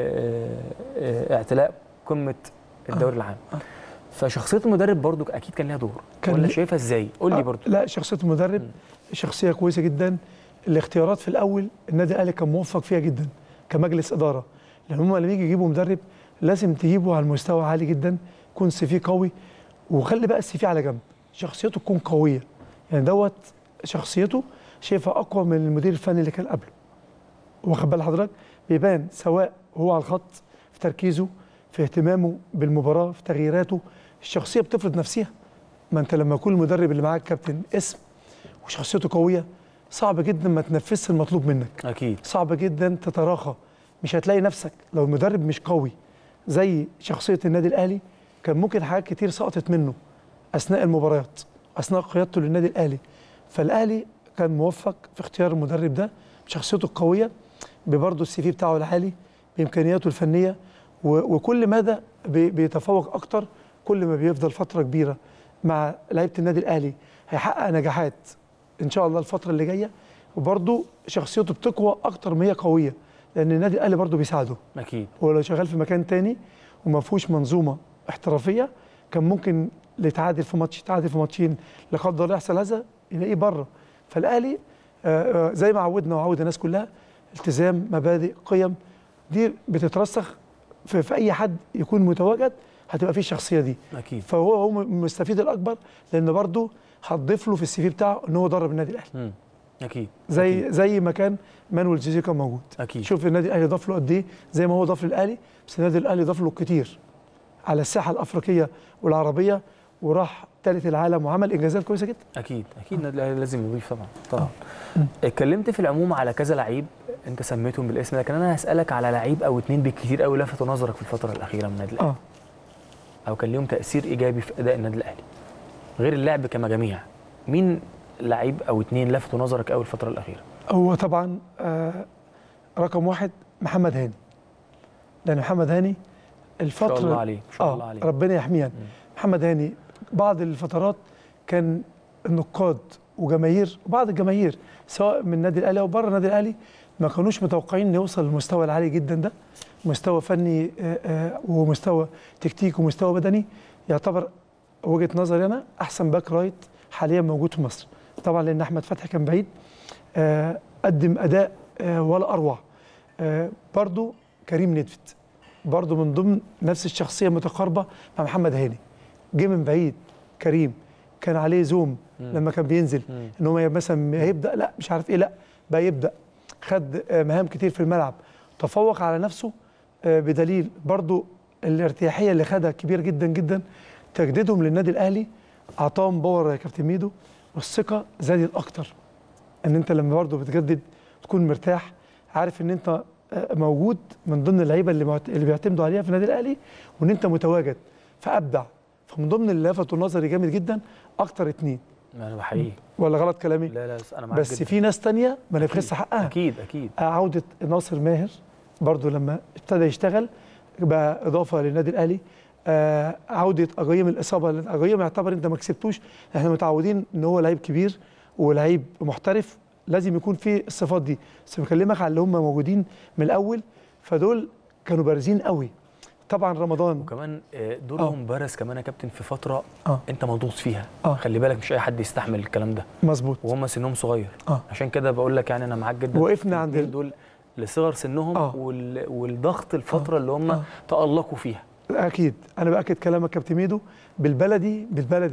اعتلاء قمه الدوري العام. فشخصيه المدرب برضو اكيد كان لها دور، ولا شايفها ازاي؟ قول لي برضو. لا، شخصيه المدرب شخصيه كويسه جدا. الاختيارات في الاول النادي الاهلي كان موفق فيها جدا كمجلس اداره، لان هم لما يجي يجيبوا مدرب لازم تجيبه على المستوى عالي جدا، يكون سي في قوي، وخلي بقى السي في على جنب، شخصيته تكون قويه. يعني دوت شخصيته شايفها اقوى من المدير الفني اللي كان قبله. واخد بال حضرتك؟ بيبان سواء هو على الخط، في تركيزه، في اهتمامه بالمباراه، في تغييراته. الشخصيه بتفرض نفسها. ما انت لما يكون المدرب اللي معاك كابتن اسم وشخصيته قويه، صعب جدا ما تنفذش المطلوب منك. اكيد. صعب جدا تتراخى، مش هتلاقي نفسك. لو المدرب مش قوي زي شخصيه النادي الاهلي كان ممكن حاجات كتير سقطت منه اثناء المباريات، اثناء قيادته للنادي الاهلي. فالاهلي كان موفق في اختيار المدرب ده بشخصيته القويه، ببرضه السي في بتاعه العالي، بامكانياته الفنيه، وكل مدى بيتفوق اكتر. كل ما بيفضل فتره كبيره مع لعيبه النادي الاهلي هيحقق نجاحات ان شاء الله الفتره اللي جايه، وبرضه شخصيته بتقوى اكتر ما هي قويه، لان النادي الاهلي برضه بيساعده. اكيد. هو لو شغال في مكان تاني وما فيهوش منظومه احترافيه كان ممكن يتعادل في ماتش، يتعادل في ماتشين، لا قدر الله يحصل هذا يلاقيه بره. فالاهلي زي ما عودنا وعود الناس كلها، التزام، مبادئ، قيم، دي بتترسخ في اي حد يكون متواجد، هتبقى فيه الشخصيه دي. اكيد. فهو المستفيد الاكبر، لان برضه هتضيف له في السي في بتاعه ان هو درب النادي الاهلي. اكيد. زي ما كان مانويل جوزيه كان موجود. اكيد. شوف النادي الاهلي ضاف له قد ايه، زي ما هو ضاف للاهلي، بس النادي الاهلي ضاف له كتير على الساحه الافريقيه والعربيه، وراح ثالث العالم وعمل انجازات كويسه جدا. اكيد. النادي الاهلي لازم يضيف طبعا. اتكلمت في العموم على كذا لعيب انت سميتهم بالاسم، لكن انا هسالك على لعيب او اتنين بالكثير قوي لفتوا نظرك في الفتره الاخيره من النادي الاهلي. او كان ليهم تاثير ايجابي في اداء النادي الاهلي غير اللعب كمجاميع. مين لعيب او اتنين لفتوا نظرك قوي الفتره الاخيره؟ هو طبعا رقم واحد محمد هاني، لان محمد هاني الفتره ما شاء الله عليه، ما شاء الله عليه، ربنا يحميه. محمد هاني بعض الفترات كان النقاد وجماهير، وبعض الجماهير سواء من النادي الاهلي او بره النادي الاهلي ما كانوش متوقعين انه يوصل للمستوى العالي جدا ده، مستوى فني ومستوى تكتيك ومستوى بدني. يعتبر وجهه نظري انا احسن باك رايت حاليا موجود في مصر، طبعا لان احمد فتحي كان بعيد. قدم اداء ولا اروع. برضو كريم ندفت برضو من ضمن نفس الشخصيه متقاربه مع محمد هاني، جه من بعيد. كريم كان عليه زوم لما كان بينزل ان هو مثلا هيبدا، لا مش عارف ايه، لا بقى يبدا، خد مهام كتير في الملعب، تفوق على نفسه. بدليل برضو الارتياحيه اللي خدها كبير جدا جدا. تجديدهم للنادي الاهلي اعطاهم باور يا كابتن ميدو، والثقه زادت اكتر، ان انت لما برضه بتجدد تكون مرتاح، عارف ان انت موجود من ضمن اللعيبه اللي بيعتمدوا عليها في النادي الاهلي، وان انت متواجد فابدع. فمن ضمن اللي لفتوا نظري جامد جدا اكتر 2. انا بحييه. ولا غلط كلامي؟ لا لا انا معاك بس جداً. في ناس تانية ما نبخسش حقها. اكيد اكيد. عوده ناصر ماهر برضو لما ابتدى يشتغل بقى اضافه للنادي الاهلي. عوده اجايم الاصابه، لان اجايم يعتبر انت ما كسبتوش، احنا متعودين ان هو لعيب كبير ولعيب محترف لازم يكون فيه الصفات دي، بس بكلمك على اللي هم موجودين من الاول، فدول كانوا بارزين قوي. طبعا رمضان وكمان دورهم بارز كمان يا كابتن في فتره انت مضغوط فيها. خلي بالك مش اي حد يستحمل الكلام ده. مظبوط. وهم سنهم صغير. عشان كده بقول لك يعني انا معاك جدا. وقفنا عند دول لصغر سنهم والضغط الفتره اللي هم تألقوا فيها. اكيد انا باكد كلامك كابتن ميدو بالبلدي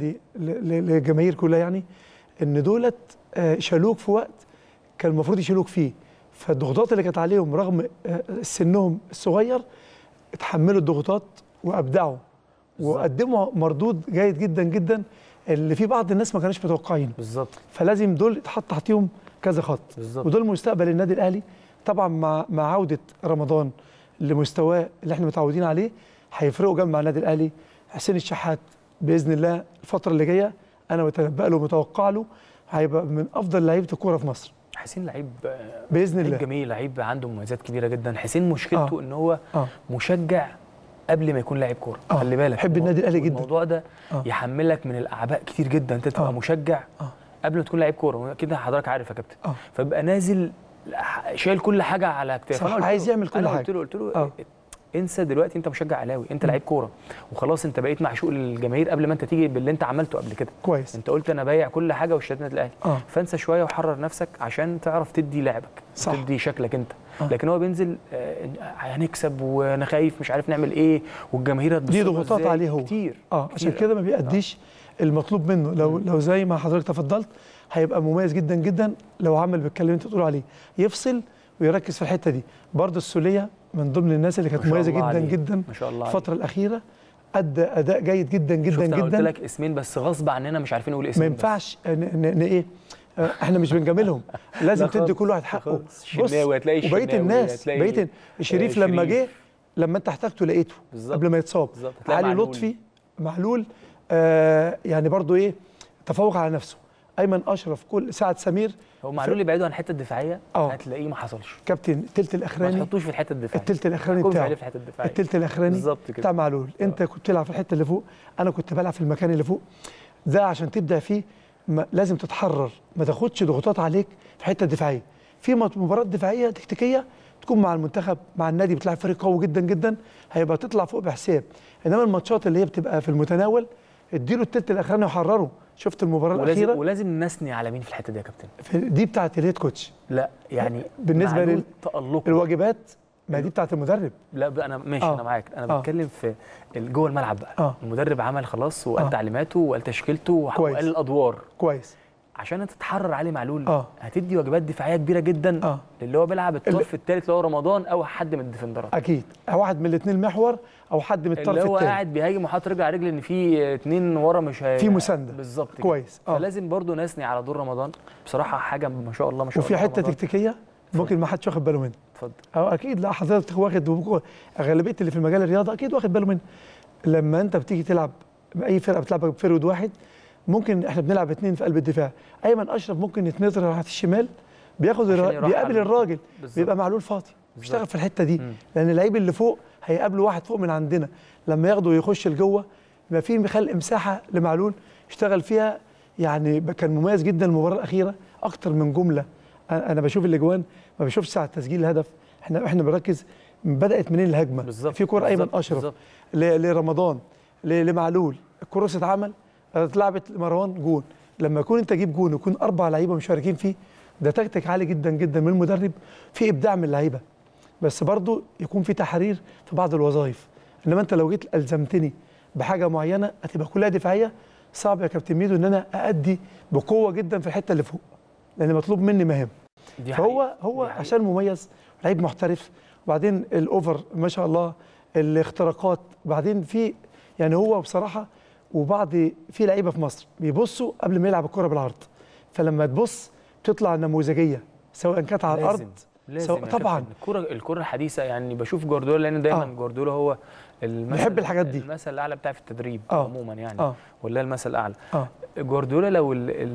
للجماهير كلها، يعني ان دولت شالوك في وقت كان المفروض يشيلوك فيه، فالضغوطات اللي كانت عليهم رغم سنهم الصغير اتحملوا الضغوطات وابدعوا وقدموا مردود جيد جدا جدا اللي في بعض الناس ما كانوش متوقعينه. بالظبط. فلازم دول يتحط تحتيهم كذا خط. بالظبط. ودول مستقبل النادي الاهلي طبعا مع عوده رمضان لمستواه اللي احنا متعودين عليه، هيفرقوا جنب مع النادي الاهلي. حسين الشحات باذن الله الفتره اللي جايه انا متنبأ له ومتوقع له هيبقى من افضل لعيبه الكوره في مصر. حسين لعيب باذن الله، جميل، لعيب عنده مميزات كبيره جدا. حسين مشكلته ان هو مشجع قبل ما يكون لاعب كوره. خلي بالك، بحب النادي الاهلي جدا. الموضوع ده يحملك من الاعباء كتير جدا. انت تبقى مشجع قبل ما تكون لاعب كوره، كده حضرتك عارف يا كابتن. فبقى نازل شايل كل حاجه على كتافه، عايز يعمل كل حاجه. قلت له انسى دلوقتي، انت مشجع اهلاوي، انت لعيب كوره وخلاص، انت بقيت معشوق للجماهير قبل ما انت تيجي باللي انت عملته قبل كده. كويس. انت قلت انا بايع كل حاجه واشتريت النادي الاهلي. فانسى شويه وحرر نفسك عشان تعرف تدي لعبك، تدي شكلك انت. لكن هو بينزل هنكسب وانا خايف مش عارف نعمل ايه، والجماهير دي ضغوطات عليه هو كتير. عشان كده ما بيأديش المطلوب منه. لو زي ما حضرتك تفضلت هيبقى مميز جدا جدا لو عمل بالكلام اللي انت بتقول عليه، يفصل ويركز في الحته دي. برضه السوليه من ضمن الناس اللي كانت مميزه جدا جدا الفتره الاخيره، ادى اداء جيد جدا جدا جدا. انا قلت لك اسمين بس غصب عننا مش عارفين نقول اسمين. ما ينفعش ايه احنا مش بنجاملهم، لازم تدي كل واحد حقه. بص وبقيه الناس بقيه شريف لما جه لما انت احتاجته لقيته قبل ما يتصاب. علي لطفي معلول يعني برضه ايه تفوق على نفسه. ايمن اشرف كل سعد سمير هو معلول يبعدوا عن الحته الدفاعيه هتلاقيه ما حصلش. كابتن الثلث الاخراني ما تحطوش في الحته الدفاعيه، الثلث الاخراني بتاعه الثلث الاخراني بتاع معلول. انت كنت بتلعب في الحته اللي فوق، انا كنت بلعب في المكان اللي فوق. ده عشان تبدا فيه لازم تتحرر، ما تاخدش ضغوطات عليك في الحته الدفاعيه. في مباراه دفاعيه تكتيكيه تكون مع المنتخب مع النادي بتلعب فريق قوي جدا جدا، هيبقى تطلع فوق بحساب. انما الماتشات اللي هي بتبقى في المتناول اديله الثلث الاخراني وحرره. شفت المباراه الاخيره ولازم نثني على مين في الحته دي يا كابتن؟ دي بتاعه الهيد كوتش. لا يعني بالنسبه للتألق الواجبات ما دي بتاعه المدرب. لا انا ماشي انا معاك، انا بتكلم في جوه الملعب بقى. المدرب عمل خلاص وقال تعليماته وقال تشكيلته وقال الادوار. كويس. عشان انت تتحرر علي معلول هتدي واجبات دفاعيه كبيره جدا للي هو بيلعب الطرف الثالث اللي هو رمضان او حد من الديفندرات. اكيد واحد من الاثنين محور او حد من الطرف الثاني اللي هو قاعد بيهاجم وحاطط رجل على رجل ان في اثنين ورا مش في مسانده. بالظبط كويس. فلازم برضو نثني على دور رمضان بصراحه، حاجه ما شاء الله ما شاء الله. وفي حته تكتيكيه ممكن ما حدش واخد باله منها. اتفضل. اكيد لا حضرتك واخد، اغلبيه اللي في المجال الرياضه اكيد واخد باله منها. لما انت بتيجي تلعب اي فرقه بتلعب بفرود واحد، ممكن احنا بنلعب اثنين في قلب الدفاع، ايمن اشرف ممكن يتنطر ناحيه الشمال بيقابل الراجل بيبقى معلول فاضي بيشتغل في الحته دي. لان اللعيب اللي فوق هيقابله واحد فوق من عندنا، لما ياخده ويخش لجوه يبقى في خلق مساحه لمعلول يشتغل فيها. يعني كان مميز جدا المباراه الاخيره، اكتر من جمله. انا بشوف الاجوان ما بشوفش ساعه تسجيل الهدف، احنا بنركز بدات منين الهجمه. في كوره ايمن اشرف لرمضان لمعلول، الكروس اتعمل اتلعبت لمروان جون. لما يكون انت جيب جون ويكون 4 لعيبه مشاركين فيه، ده تكتيك عالي جدا جدا من المدرب، في ابداع من اللعيبه، بس برضو يكون في تحرير في بعض الوظائف. انما انت لو جيت الزمتني بحاجه معينه هتبقى كلها دفاعيه، صعب يا كابتن ميدو ان انا اادي بقوه جدا في الحته اللي فوق، لان مطلوب مني مهام. فهو عشان مميز لعيب محترف، وبعدين الاوفر ما شاء الله، الاختراقات، بعدين في يعني هو بصراحه وبعض في لعيبه في مصر بيبصوا قبل ما يلعب الكره بالعرض، فلما تبص تطلع نموذجيه سواء كانت على الارض لازم طبعا. الكره الحديثه يعني بشوف جوارديولا، لان دايما جوارديولا هو بيحب الحاجات دي، المثل الاعلى بتاع في التدريب عموما يعني ولا المثل الاعلى. جوارديولا لو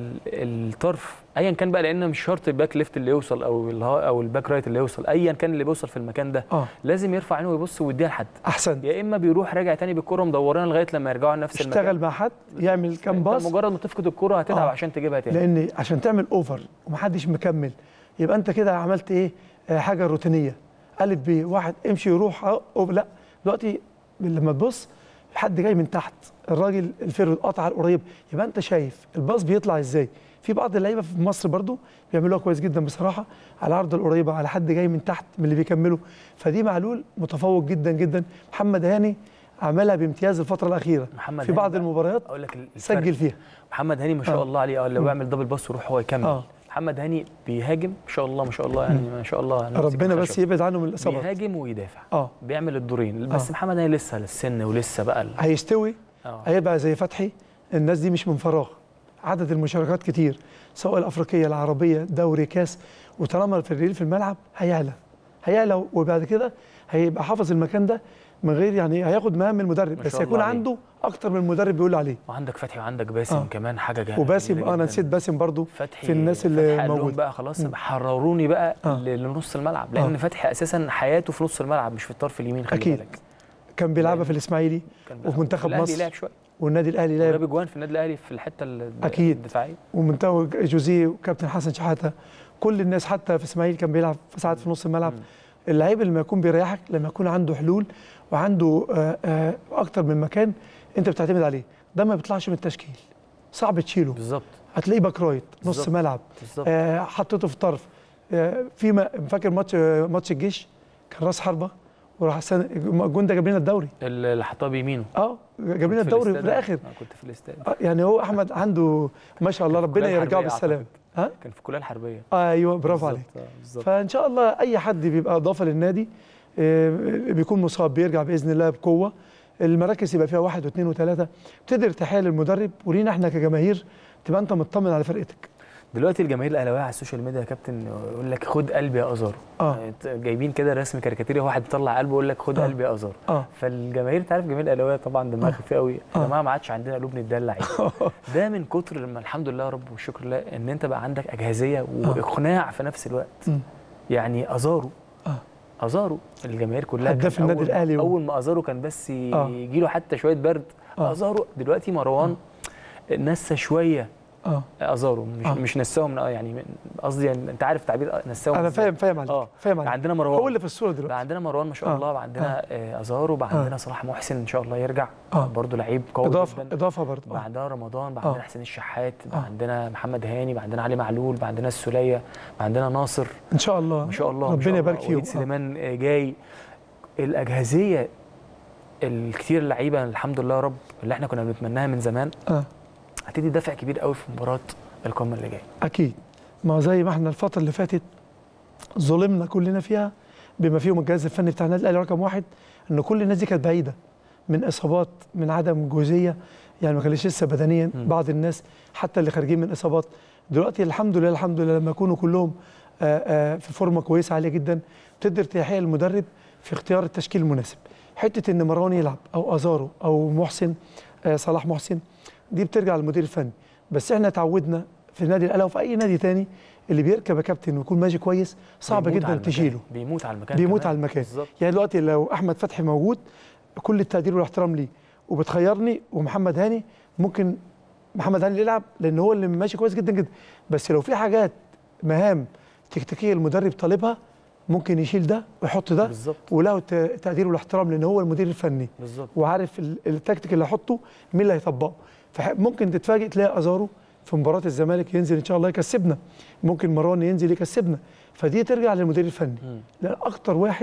الطرف ايا كان بقى، لان مش شرط الباك ليفت اللي يوصل او الباك رايت اللي يوصل، ايا كان اللي بيوصل في المكان ده لازم يرفع عينه ويبص ويديها لحد احسن، يا اما بيروح راجع تاني بالكره مدورنا لغايه لما يرجعوا لنفس المكان، يشتغل مع حد يعمل كام باص. مجرد ما تفقد الكره هتتعب عشان تجيبها تاني، لان عشان تعمل اوفر ومحدش مكمل يبقى انت كده عملت ايه؟ حاجه روتينيه، الف ب واحد امشي يروح لا. دلوقتي لما تبص حد جاي من تحت، الراجل الفيرود قطع القريب، يبقى انت شايف الباص بيطلع ازاي. في بعض اللعيبه في مصر برضو بيعملوها كويس جدا بصراحه، على العرض القريبه على حد جاي من تحت من اللي بيكملوا، فدي معلول متفوق جدا جدا. محمد هاني عملها بامتياز الفتره الاخيره في بعض المباريات، اقول لك سجل فيها. محمد هاني ما شاء الله عليه، لو بيعمل دبل باص ويروح هو يكمل. محمد هاني بيهاجم ما شاء الله ما شاء الله، يعني ما شاء الله ربنا بس يبعد عنه من الاصابات. بيهاجم ويدافع بيعمل الدورين، بس محمد هاني لسه للسن ولسه بقى هيستوي هيبقى زي فتحي. الناس دي مش من فراغ، عدد المشاركات كتير سواء الافريقيه العربيه دوري كاس، وطالما في الريل في الملعب هيعلى وبعد كده هيبقى حافظ المكان ده من غير يعني هياخد مهام المدرب، بس يكون عنده اكتر من المدرب بيقول عليه. وعندك فتحي وعندك باسم كمان حاجه جامده، وباسم انا نسيت باسم برضو في الناس اللي موجود بقى خلاص حرروني بقى لنص الملعب، لان فتحي اساسا حياته في نص الملعب مش في الطرف اليمين. خلي بالك كان بيلعبها في الاسماعيلي وفي منتخب مصر، لعب شويه، والنادي الاهلي لعب، جاب اجوان في النادي الاهلي في الحته الدفاعيه، ومنتخب جوزيه وكابتن حسن شحاته، كل الناس حتى في اسماعيل كان بيلعب ساعات في نص الملعب. اللعيب اللي ما يكون بيريحك لما يكون عنده حلول وعنده اكتر من مكان انت بتعتمد عليه، ده ما بيطلعش من التشكيل، صعب تشيله. بالظبط، هتلاقيه باك رايت نص ملعب، حطيته في طرف. فاكر ماتش الجيش كان راس حربه وراح الجون ده جاب لنا الدوري، اللي حطها بيمينه جاب لنا الدوري في الاخر. كنت في الاستاد يعني هو احمد عنده ما شاء الله ربنا يرجعه بالسلامه. كان في الكليه الحربيه. ايوه برافو عليك. فان شاء الله اي حد بيبقى اضافه للنادي بيكون مصاب بيرجع باذن الله بقوه. المراكز يبقى فيها 1 و2 و3، بتقدر تحيل المدرب، ولينا احنا كجماهير تبقى انت مطمن على فرقتك. دلوقتي الجماهير الاهلاويه على السوشيال ميديا يا كابتن يقول لك خد قلبي يا ازارو. جايبين كده رسم كاريكاتيري، واحد بيطلع قلبه يقول لك خد قلبي يا ازارو. فالجماهير انت عارف الجماهير الاهلاويه طبعا دماغها خفيف قوي، يا جماعه ما عادش عندنا قلوب ندلع ده من كتر لما الحمد لله يا رب والشكر لله ان انت بقى عندك اجهزيه واقناع في نفس الوقت. يعني ازارو الجماهير كلها هداف النادي الاهلي، اول ما ازارو كان بس يجي له حتى شويه برد ازارو. دلوقتي مروان نسى شويه ازارو، مش نساهم يعني قصدي يعني انت عارف تعبير نساهم. انا فاهم عليك فاهم عليك. عندنا مروان هو اللي في الصوره دلوقتي، بقى عندنا مروان ما شاء الله، بقى عندنا ازارو، بقى عندنا صلاح محسن ان شاء الله يرجع برضه لعيب قوي اضافه برضه، بقى عندنا رمضان، بقى عندنا حسين الشحات، بقى عندنا محمد هاني، بقى عندنا علي معلول، بقى عندنا السوليه، بقى عندنا ناصر ان شاء الله ما شاء الله، ربنا يبارك فيهم. سليمان جاي. الاجهزيه الكتير اللعيبه الحمد لله يا رب اللي احنا كنا بنتمناها من زمان هتدي دفع كبير قوي في مباراه القمه اللي جايه. اكيد، ما زي ما احنا الفتره اللي فاتت ظلمنا كلنا فيها بما فيهم الجهاز الفني بتاع النادي الاهلي رقم 1، ان كل الناس دي كانت بعيده من اصابات، من عدم جوزيه، يعني ما كانش لسه بدنيا بعض الناس حتى اللي خارجين من اصابات. دلوقتي الحمد لله لما يكونوا كلهم في فورمه كويسه عاليه جدا، تقدر تحيي المدرب في اختيار التشكيل المناسب. حته ان مروان يلعب او ازارو او محسن صلاح محسن دي بترجع للمدير الفني، بس احنا اتعودنا في النادي الاهلي وفي اي نادي تاني اللي بيركب يا كابتن ويكون ماشي كويس صعب جدا تشيله، بيموت على المكان، بيموت على المكان. يعني دلوقتي لو احمد فتحي موجود كل التقدير والاحترام ليه، وبتخيرني ومحمد هاني، ممكن محمد هاني يلعب لان هو اللي ماشي كويس جدا جدا، بس لو في حاجات مهام تكتيكيه المدرب طالبها ممكن يشيل ده ويحط ده بالزبط. وله التقدير والاحترام لان هو المدير الفني بالظبط، وعارف التكتيك اللي هيحطه مين اللي هيطبقه. فممكن تتفاجئ تلاقي ازارو في مباراه الزمالك ينزل ان شاء الله يكسبنا، ممكن مروان ينزل يكسبنا، فدي ترجع للمدير الفني. لان اكتر واحد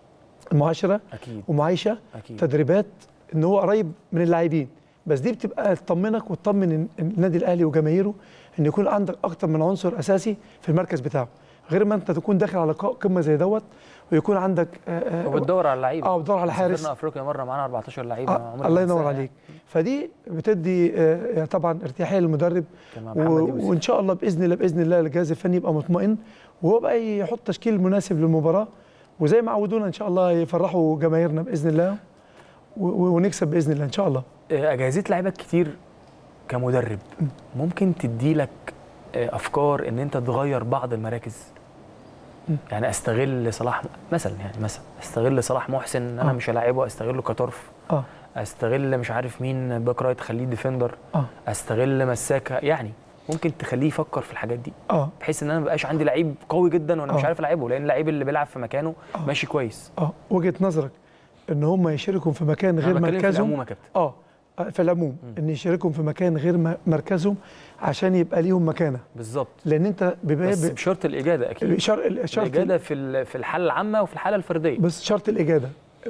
معاشره أكيد. ومعايشه أكيد. تدريبات ان هو قريب من اللاعبين، بس دي بتبقى تطمنك وتطمن النادي الاهلي وجماهيره ان يكون عندك اكتر من عنصر اساسي في المركز بتاعه، غير ما انت تكون داخل على قمه زي دوت ويكون عندك وبتدور على لعيبه. بتدور على حارس. سافرنا افريقيا مره معانا 14 لعيبه. الله ينور عليك. فدي بتدي طبعا ارتياحيه للمدرب، وان شاء الله باذن الله الجهاز الفني يبقى مطمئن، وهو بقى يحط تشكيل مناسب للمباراه، وزي ما عودونا ان شاء الله يفرحوا جماهيرنا باذن الله ونكسب باذن الله ان شاء الله. اجهزه لعيبه كتير كمدرب ممكن تدي لك افكار ان انت تغير بعض المراكز. يعني استغل صلاح مثلا، استغل صلاح محسن ان انا مش هلاعبه، استغله كطرف. استغل مش عارف مين باك رايت اخليه ديفندر. استغل مساك، يعني ممكن تخليه يفكر في الحاجات دي. بحيث ان انا ما بقاش عندي لعيب قوي جدا وانا مش عارف العبه، لان اللعيب اللي بيلعب في مكانه ماشي كويس. وجهه نظرك ان هم يشاركوا في مكان غير مركزهم؟ في العموم يا كابتن. في العموم ان يشاركوا في مكان غير مركزهم عشان يبقى ليهم مكانه. بالظب. لان انت بس بشرط الاجاده اكيد. الاجاده في الحاله العامه وفي الحاله الفرديه. بس شرط الاجاده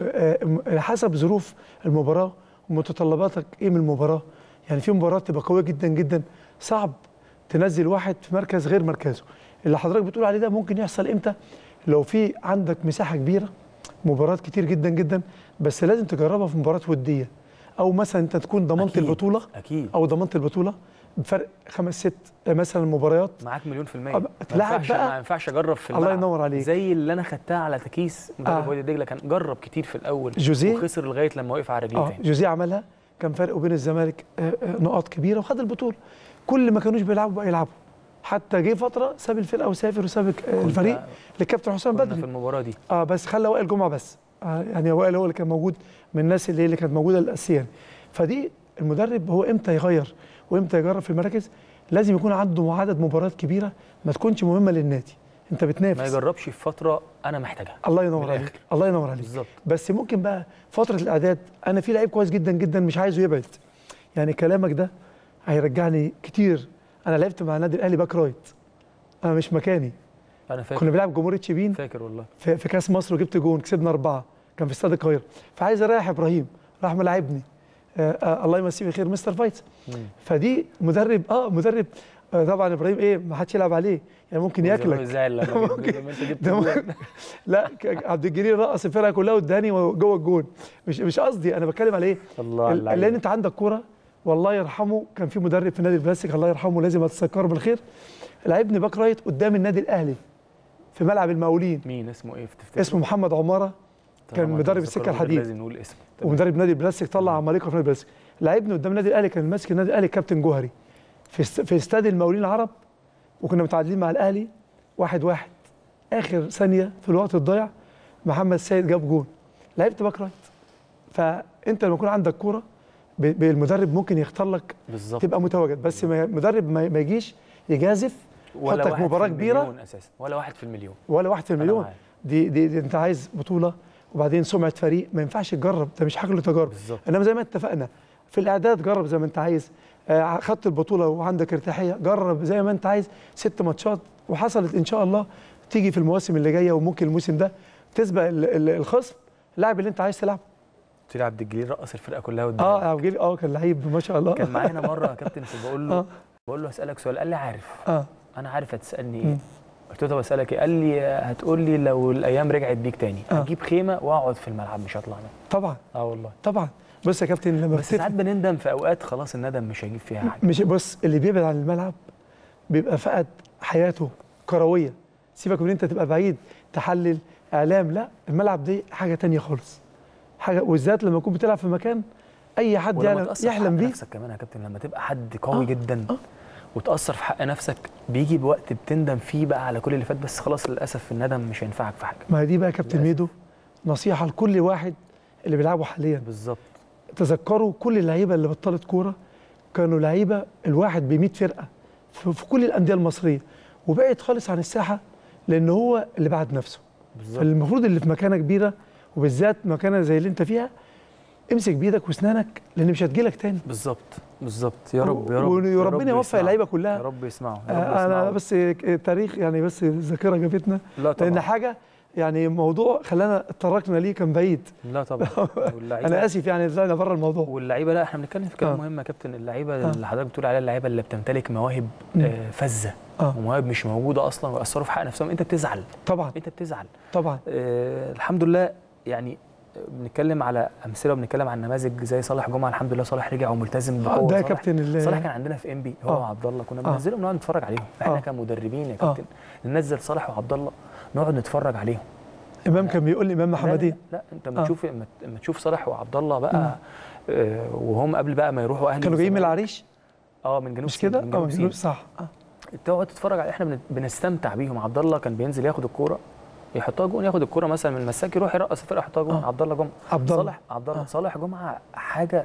حسب ظروف المباراه ومتطلباتك ايه من المباراه. يعني في مباراه تبقى قويه جدا جدا، صعب تنزل واحد في مركز غير مركزه. اللي حضرتك بتقول عليه ده ممكن يحصل امتى؟ لو في عندك مساحه كبيره، مباريات كتير جدا جدا، بس لازم تجربها في مباراه وديه، او مثلا انت تكون ضمنت البطوله. اكيد. او ضمنت البطوله بفرق 5 6 مثلا مباريات، معاك مليون في المية. ما ينفعش اجرب في الملعب. الله ينور عليك. زي اللي انا خدتها على تكيس مدرب وادي دجله، كان جرب كتير في الاول جوزيه، وخسر لغايه لما وقف على رجليه تاني. جوزيه عملها، كان فرق بين الزمالك نقاط كبيره وخد البطوله. كل ما كانوش بيلعبوا بقى يلعبوا، حتى جه فتره ساب الفرقه وسافر وساب الفريق للكابتن حسام بدري في المباراه دي. بس خلى وائل جمعه بس. يعني وائل هو اللي كان موجود من الناس اللي كانت موجوده الاساسيه. فدي المدرب هو امتى يغير وامتى يجرب في المراكز. لازم يكون عنده عدد مباريات كبيره ما تكونش مهمه للنادي، انت بتنافس. ما يجربش في فتره انا محتاجها. الله ينور عليك. الله ينور عليك. بالظبط. بس ممكن بقى فتره الاعداد، انا في لعيب كويس جدا جدا مش عايزه يبعد. يعني كلامك ده هيرجعني كتير. انا لعبت مع النادي الاهلي باك رايت، انا مش مكاني. انا فاكر كنا بنلعب جمهوريه شبين، فاكر والله، في كاس مصر، وجبت جون، كسبنا 4، كان في استاد القاهره. فعايز اريح ابراهيم، راح ملاعبني الله يمسيه بالخير مستر فايتس. فدي مدرب مدرب طبعا ابراهيم ما حدش يلعب عليه، يعني ممكن ياكلك. لا عبد الجليل رقص الفرقه كلها واداني جوه الجون. مش قصدي، انا بتكلم على ايه؟ الله لان انت عندك كوره. والله يرحمه كان في مدرب في نادي البلاستيك، الله يرحمه، لازم اتذكره بالخير، لعبني باك رايت قدام النادي الاهلي في ملعب المقاولين. مين اسمه ايه تفتكر؟ اسمه محمد عماره، كان مدرب السكه الحديد، لازم نقول اسمه، ومدرب نادي البلاستيك، طلع عمالقه في نادي البلاستيك. لعبني قدام النادي الاهلي، كان ماسك النادي الاهلي كابتن جوهري في استاد المقاولين العرب، وكنا متعادلين مع الاهلي 1-1. اخر ثانيه في الوقت الضايع محمد سيد جاب جون، لعبت باك رايت. فانت لما يكون عندك كوره بالمدرب ممكن يختار لك بالزبط. تبقى متواجد، بس المدرب ما يجيش يجازف يحطك مباراه كبيره اساسا، ولا 1 في المليون، ولا 1 في المليون. دي انت عايز بطوله، وبعدين سمعه فريق، ما ينفعش تجرب، ده مش حاجه للتجارب. انما زي ما اتفقنا في الاعداد، جرب زي ما انت عايز. خدت البطوله وعندك ارتاحيه، جرب زي ما انت عايز 6 ماتشات، وحصلت ان شاء الله تيجي في المواسم اللي جايه، وممكن الموسم ده تسبق الخصم اللاعب اللي انت عايز تلعبه. قلت لي عبد الجليل رقص الفرقه كلها قدام. عبد الجليل كان لعيب ما شاء الله. كان معانا مره يا كابتن، بقول له اسالك سؤال، قال لي عارف. انا عارف هتسالني ايه. قلت له طب اسالك ايه؟ قال لي هتقول لي لو الايام رجعت بيك تاني اجيب خيمه واقعد في الملعب مش هطلع منها. طبعا. والله طبعا. بص يا كابتن، لما بس ساعات بنندم في اوقات، خلاص الندم مش هيجيب فيها حاجه. مش بص، اللي بيبعد عن الملعب بيبقى فقد حياته كرويه. سيبك من انت تبقى بعيد تحلل اعلام، لا، الملعب دي حاجه تانية خالص، حاجه، وبالذات لما تكون بتلعب في مكان اي حد يحلم بيه. نفسك كمان يا كابتن، لما تبقى حد قوي جدا وتأثر في حق نفسك، بيجي بوقت بتندم فيه بقى على كل اللي فات، بس خلاص للاسف الندم مش هينفعك في حاجه. ما دي بقى يا كابتن ميدو نصيحه لكل واحد اللي بيلعبوا حاليا. بالظبط. تذكروا كل اللعيبه اللي بطلت كوره كانوا لعيبه الواحد ب100 فرقه في كل الانديه المصريه، وبعد خالص عن الساحه لان هو اللي بعد نفسه. بالظبط. فالمفروض اللي في مكانه كبيره، وبالذات مكانه زي اللي انت فيها، امسك بايدك واسنانك، لان مش هتجيلك تاني. بالظبط بالظبط. يا رب وربنا يوفق اللعيبه كلها. يا رب يسمعوا. انا بس التاريخ يعني، بس الذاكره جابتنا، لان حاجه يعني موضوع خلانا اتطرقنا ليه كان بعيد. لا طبعا. انا اسف يعني طلعنا بره الموضوع. واللعيبه، لا احنا بنتكلم في كلام مهم يا كابتن. اللعيبه اللي حضرتك بتقول عليها اللعيبه اللي بتمتلك مواهب فذه ومواهب مش موجوده اصلا ويأثروا في حق نفسهم، انت بتزعل طبعا. انت بتزعل طبعا. الحمد لله. يعني بنتكلم على امثله وبنتكلم عن نماذج زي صالح جمعه. الحمد لله صالح رجع وملتزم بقوه. ده كابتن صالح كان عندنا في انبي هو وعبد الله، كنا بننزلهم نقعد نتفرج عليهم. احنا كمدربين يا كابتن ننزل صالح وعبد الله نقعد نتفرج عليهم. امام كان بيقول لي امام محمدين لا انت لما تشوف صالح وعبد الله بقى وهم قبل بقى ما يروحوا اهلي كانوا جايين من العريش من جنوب مش كده؟ من جنوب صح. تقعد تتفرج على احنا بنستمتع بيهم. عبد الله كان بينزل ياخد الكوره يحطها جون، ياخد الكوره مثلا من المساك يروح يرقص الفرقه يحطها جون. عبد الله جمعه صالح جمعه حاجه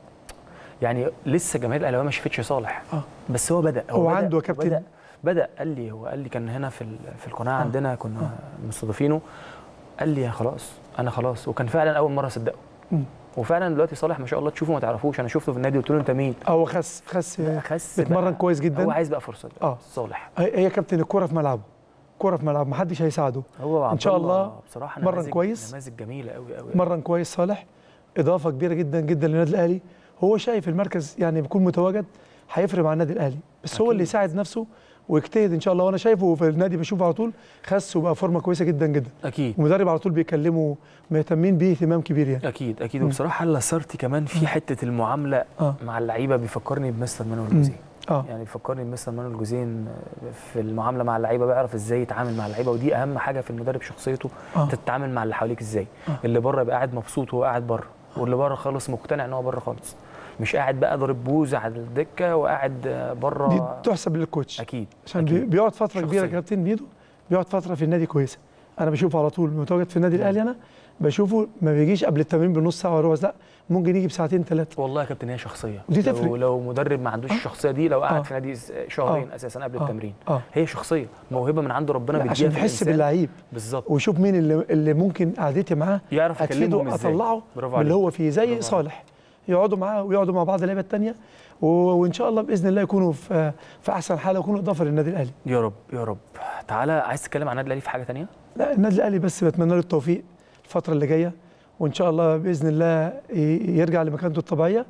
يعني لسه جماهير الاهلاويه ما شافتش صالح. بس هو بدا هو عنده كابتن بدا قال لي كان هنا في القناه عندنا كنا مستضيفينه، قال لي انا خلاص وكان فعلا اول مره اصدقه. وفعلا دلوقتي صالح ما شاء الله تشوفه ما تعرفوش، انا شفته في النادي قلت له انت مين؟ هو خس بيتمرن كويس جدا. هو عايز بقى فرصه صالح. هي كابتن الكوره في ملعبه، الكوره في ملعبه ما حدش هيساعده. هو ان شاء الله بصراحه مرن كويس، نماذج جميله قوي مرن كويس صالح، اضافه كبيره جدا جدا للنادي الاهلي. هو شايف المركز يعني بيكون متواجد هيفرق مع النادي الاهلي، بس أكيد. هو اللي يساعد نفسه ويجتهد ان شاء الله. وانا شايفه في النادي بشوفه على طول خس وبقى فورمه كويسه جدا جدا. اكيد. المدرب على طول بيكلمه مهتمين بيه اهتمام كبير يعني. اكيد. وبصراحه لاسارتي كمان في حته المعامله مع اللعيبه بيفكرني بمستر مانويل جوزيه. يعني بيفكرني بمستر مانويل جوزيه في المعامله مع اللعيبه، بيعرف ازاي يتعامل مع اللعيبه، ودي اهم حاجه في المدرب شخصيته. تتعامل مع اللي حواليك ازاي. اللي بره يبقى قاعد مبسوط وهو قاعد بره، واللي بره خالص مقتنع ان هو بره خالص، مش قاعد بقى ضارب بوز على الدكه وقاعد بره. دي تحسب للكوتش اكيد عشان بيقعد فتره كبيره كابتن ميدو، بيقعد فتره في النادي كويسه. انا بشوفه على طول متواجد في النادي الاهلي، انا بشوفه ما بيجيش قبل التمرين بنص ساعه وربع ساعه، ممكن يجي بساعتين ثلاثه. والله يا كابتن هي شخصيه، ودي تفرق. لو مدرب ما عندوش الشخصيه دي، لو قعد في نادي شهرين اساسا قبل التمرين، هي شخصيه موهبه من عند ربنا بيديها عشان يحس باللعيب بالظبط، ويشوف مين اللي ممكن قعدتي معاه يعرف يكلمه اطلعه من اللي هو فيه، زي صالح يقعدوا معاه ويقعدوا مع بعض اللعيبه الثانيه، وان شاء الله باذن الله يكونوا في احسن حاله ويكونوا اضافه للنادي الاهلي. يا رب يا رب. تعالى، عايز تتكلم عن النادي الاهلي في حاجه ثانيه؟ لا، النادي الاهلي بس بتمنى له التوفيق الفتره اللي جايه، وان شاء الله باذن الله يرجع لمكانته الطبيعيه،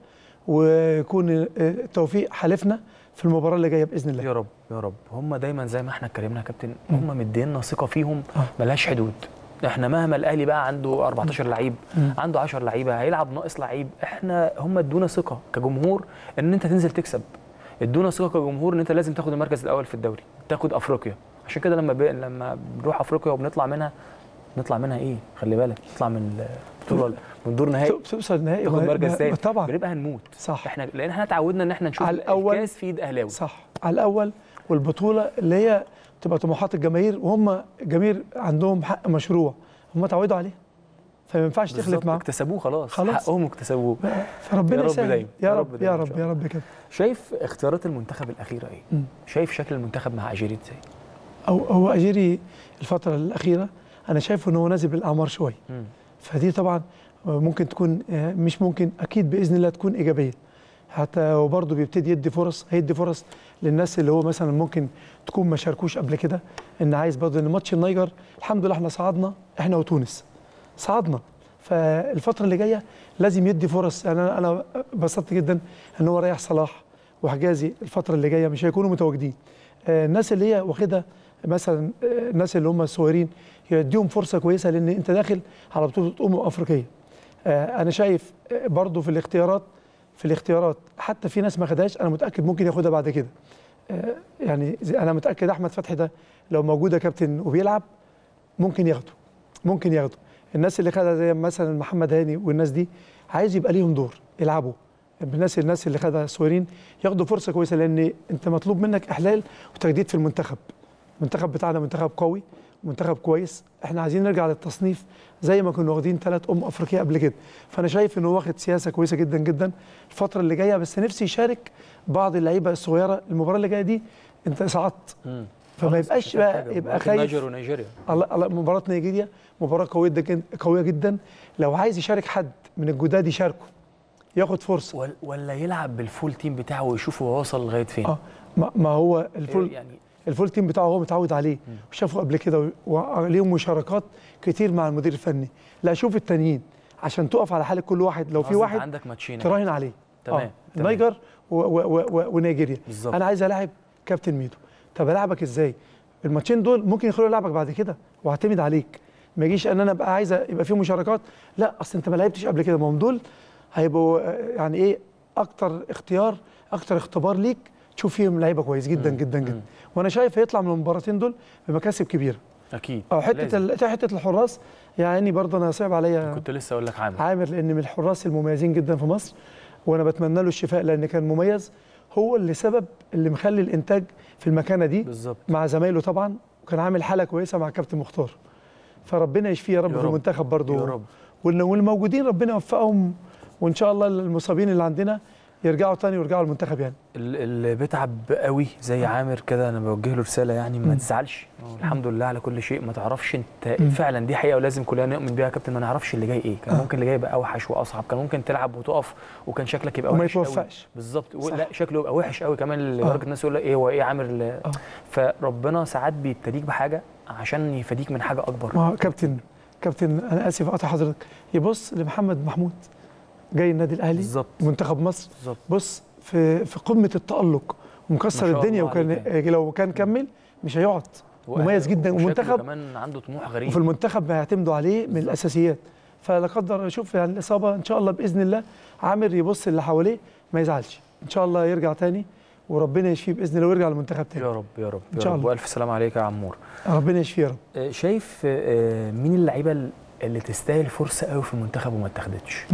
ويكون التوفيق حالفنا في المباراه اللي جايه باذن الله. يا رب يا رب. هم دايما زي ما احنا اتكلمنا يا كابتن، هم مدينا ثقه فيهم ملهاش حدود. احنا مهما الاهلي بقى عنده 14 لعيب، عنده 10 لعيبه، هيلعب ناقص لعيب، هم ادونا ثقه كجمهور ان انت تنزل تكسب. ادونا ثقه كجمهور ان انت لازم تاخد المركز الاول في الدوري، تاخد افريقيا. عشان كده لما بنروح افريقيا وبنطلع منها ايه؟ خلي بالك، نطلع من البطوله من دور نهائي، توصل النهائي تاخد مركز ثاني، طبعا بنبقى هنموت. صح. لان احنا اتعودنا ان احنا نشوف الكاس في ايد اهلاوي. صح، على الاول، والبطوله اللي هي تبقى طموحات الجماهير، وهم الجماهير عندهم حق مشروع هم اتعودوا عليه، فما ينفعش تخلف معاهم. اكتسبوه خلاص حقهم اكتسبوه. فربنا يسهل يا رب يا رب يا رب كده. شايف اختيارات المنتخب الاخيره ايه؟ شايف شكل المنتخب مع اجيري ازاي؟ هو اجيري الفتره الاخيره انا شايفه ان هو نازل بالاعمار شويه، فدي طبعا ممكن تكون، مش ممكن، اكيد باذن الله تكون ايجابيه. حتى وبرضه بيبتدي هيدي فرص للناس اللي هو مثلا ممكن تكون ما شاركوش قبل كده، ان عايز برضه ان ماتش النيجر الحمد لله احنا صعدنا، احنا وتونس صعدنا، فالفتره اللي جايه لازم يدي فرص. يعني انا انبسطت جدا ان هو رايح صلاح وحجازي الفتره اللي جايه مش هيكونوا متواجدين. الناس اللي هي واخدها مثلا الناس اللي هم الصغيرين يديهم فرصه كويسه، لان انت داخل على بطوله افريقيه. انا شايف برضه في الاختيارات حتى في ناس ما خدهاش، انا متاكد ممكن ياخدها بعد كده. يعني انا متاكد احمد فتحي ده لو موجود يا كابتن وبيلعب ممكن ياخده. الناس اللي خدها زي مثلا محمد هاني والناس دي عايز يبقى ليهم دور يلعبوا. الناس اللي خدها الصغيرين ياخدوا فرصه كويسه، لان انت مطلوب منك احلال وتجديد في المنتخب. المنتخب بتاعنا منتخب قوي، منتخب كويس، احنا عايزين نرجع للتصنيف زي ما كنا واخدين 3 افريقيا قبل كده. فانا شايف انه واخد سياسه كويسه جدا جدا الفتره اللي جايه، بس نفسي يشارك بعض اللعيبه الصغيره. المباراه اللي جايه دي انت صعدت، فما يبقاش يبقى خايف. النيجر ونيجيريا، الله مباراه نيجيريا مباراه قويه جدا. لو عايز يشارك حد من الجداد يشاركه، ياخد فرصه، ولا يلعب بالفول تيم بتاعه ويشوف هو واصل لغايه فين. ما هو الفول الفول تيم بتاعه هو متعود عليه وشافه قبل كده وليهم مشاركات كتير مع المدير الفني. لا شوف التانيين عشان تقف على حاله كل واحد، لو في واحد عندك ماتشين تراهن عليه. تمام. النيجر ونيجيريا. بالظبط. انا عايز العب كابتن ميدو، طب العبك ازاي؟ الماتشين دول ممكن يخلوا يلعبك بعد كده واعتمد عليك، ما يجيش ان انا ابقى عايز يبقى فيهم مشاركات، لا اصل انت ما لعبتش قبل كده. ما هم دول هيبقوا يعني ايه اكتر اختيار، اكتر اختبار ليك تشوف فيهم لعيبه كويس جدا جدا جدا. وانا شايف هيطلع من المباراتين دول بمكاسب كبيره اكيد. او حته الحراس يعني برضه انا صعب عليا. كنت لسه اقول لك عامر لان من الحراس المميزين جدا في مصر، وانا بتمنى له الشفاء لان كان مميز، هو اللي سبب اللي مخلي الانتاج في المكانه دي بالظبط مع زمايله طبعا، وكان عامل حاله كويسه مع كابتن مختار. فربنا يشفيه يا رب في المنتخب برضه يا رب. والموجودين ربنا يوفقهم، وان شاء الله المصابين اللي عندنا يرجعوا تاني ويرجعوا المنتخب. يعني اللي بيتعب قوي زي عامر كده انا بوجه له رساله يعني ما تزعلش، الحمد لله على كل شيء. ما تعرفش انت فعلا دي حقيقه ولازم كلنا نؤمن بيها يا كابتن، ما نعرفش اللي جاي ايه. كان ممكن اللي جاي يبقى اوحش واصعب، كان ممكن تلعب وتقف وكان شكلك يبقى وحش وما يتوفقش. بالظبط. لا شكله يبقى وحش قوي كمان لدرجه الناس يقول لك ايه هو ايه عامر فربنا ساعات بيبتليك بحاجه عشان يفاديك من حاجه اكبر. ما كابتن انا اسف اقطع حضرتك، يبص لمحمد محمود جاي النادي الاهلي بالظبط منتخب مصر بالظبط. بص في قمه التالق ومكسر الدنيا، وكان لو كان كمل مش هيقعد. مميز جدا ومنتخب كمان عنده طموح غريب، وفي المنتخب هيعتمدوا عليه من الاساسيات. فلا قدر شوف يعني الاصابه ان شاء الله باذن الله عامر يبص اللي حواليه ما يزعلش، ان شاء الله يرجع تاني وربنا يشفيه باذن الله ويرجع للمنتخب تاني. يا رب يا رب ان شاء الله. والف سلامه عليك يا عمور. ربنا يشفيه يا رب. شايف مين اللعيبه اللي تستاهل فرصه قوي في المنتخب وما اتاخدتش؟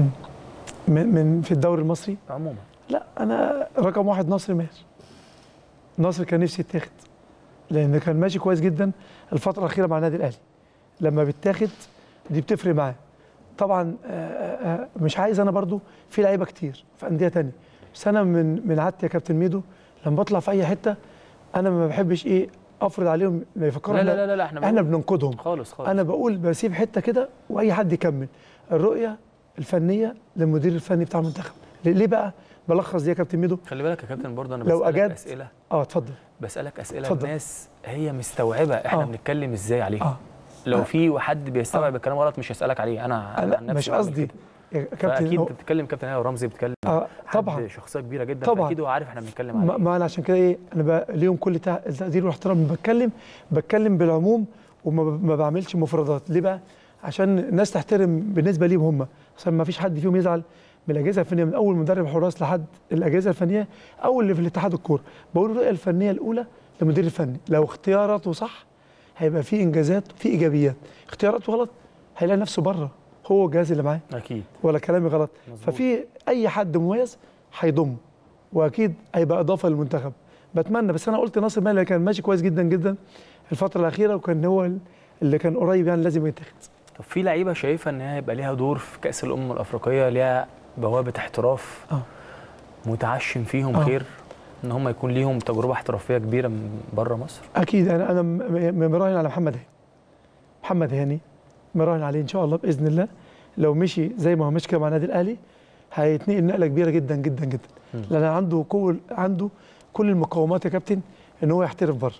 من في الدوري المصري عموما؟ لا انا رقم واحد ناصر ماهر. ناصر كان نفسي يتاخد لان كان ماشي كويس جدا الفتره الاخيره مع النادي الاهلي، لما بيتاخد دي بتفرق معاه طبعا. مش عايز انا برضو في لعيبه كتير في انديه تانية، بس انا من عادتي يا كابتن ميدو لما بطلع في اي حته انا ما بحبش افرض عليهم يفكروا لا احنا بننقدهم خالص. انا بقول بسيب حته كده واي حد يكمل. الرؤيه الفنيه للمدير الفني بتاع المنتخب. ليه بقى بلخص دي يا كابتن ميدو؟ خلي بالك يا كابتن برضه انا لو بسالك اسئله. اتفضل. بسالك اسئله الناس هي مستوعبه احنا بنتكلم ازاي عليها. لو في حد بيستوعب الكلام غلط مش هسالك عليه. انا عن نفسي مش قصدي يا كابتن. اكيد انت بتتكلم كابتن هاني ورمزي بتتكلم طبعا شخصيه كبيره جدا طبعا. اكيد هو عارف احنا بنتكلم عليه. ما انا عشان كده انا ليهم كل التقدير والاحترام. بتكلم بالعموم وما بعملش مفردات. ليه بقى؟ عشان الناس تحترم بالنسبه ليهم هم، عشان ما فيش حد فيهم يزعل من الاجهزه الفنيه من اول مدرب حراس لحد الاجهزه الفنيه او اللي في الاتحاد الكوره. بقول الرؤيه الفنيه الاولى للمدير الفني، لو اختياراته صح هيبقى في انجازات في ايجابيات، اختياراته غلط هيلاقي نفسه بره هو الجهاز اللي معاه. اكيد. ولا كلامي غلط؟ مزبوط. ففي اي حد مميز هيضمه واكيد هيبقى اضافه للمنتخب. بتمنى. بس انا قلت ناصر ماهر كان ماشي كويس جدا جدا الفتره الاخيره وكان هو اللي كان قريب يعني لازم يتاخد. طب في لعيبه شايفه ان هي هيبقى ليها دور في كاس الامم الافريقيه، ليها بوابه احتراف متعشم فيهم خير ان هم يكون ليهم تجربه احترافيه كبيره من بره مصر؟ اكيد. انا مراهن على محمد هاني مراهن عليه ان شاء الله باذن الله. لو مشي زي ما هو ماشي كده مع النادي الاهلي هيتنقل نقله كبيره جدا جدا جدا، لان عنده كل المقومات يا كابتن ان هو يحترف بره.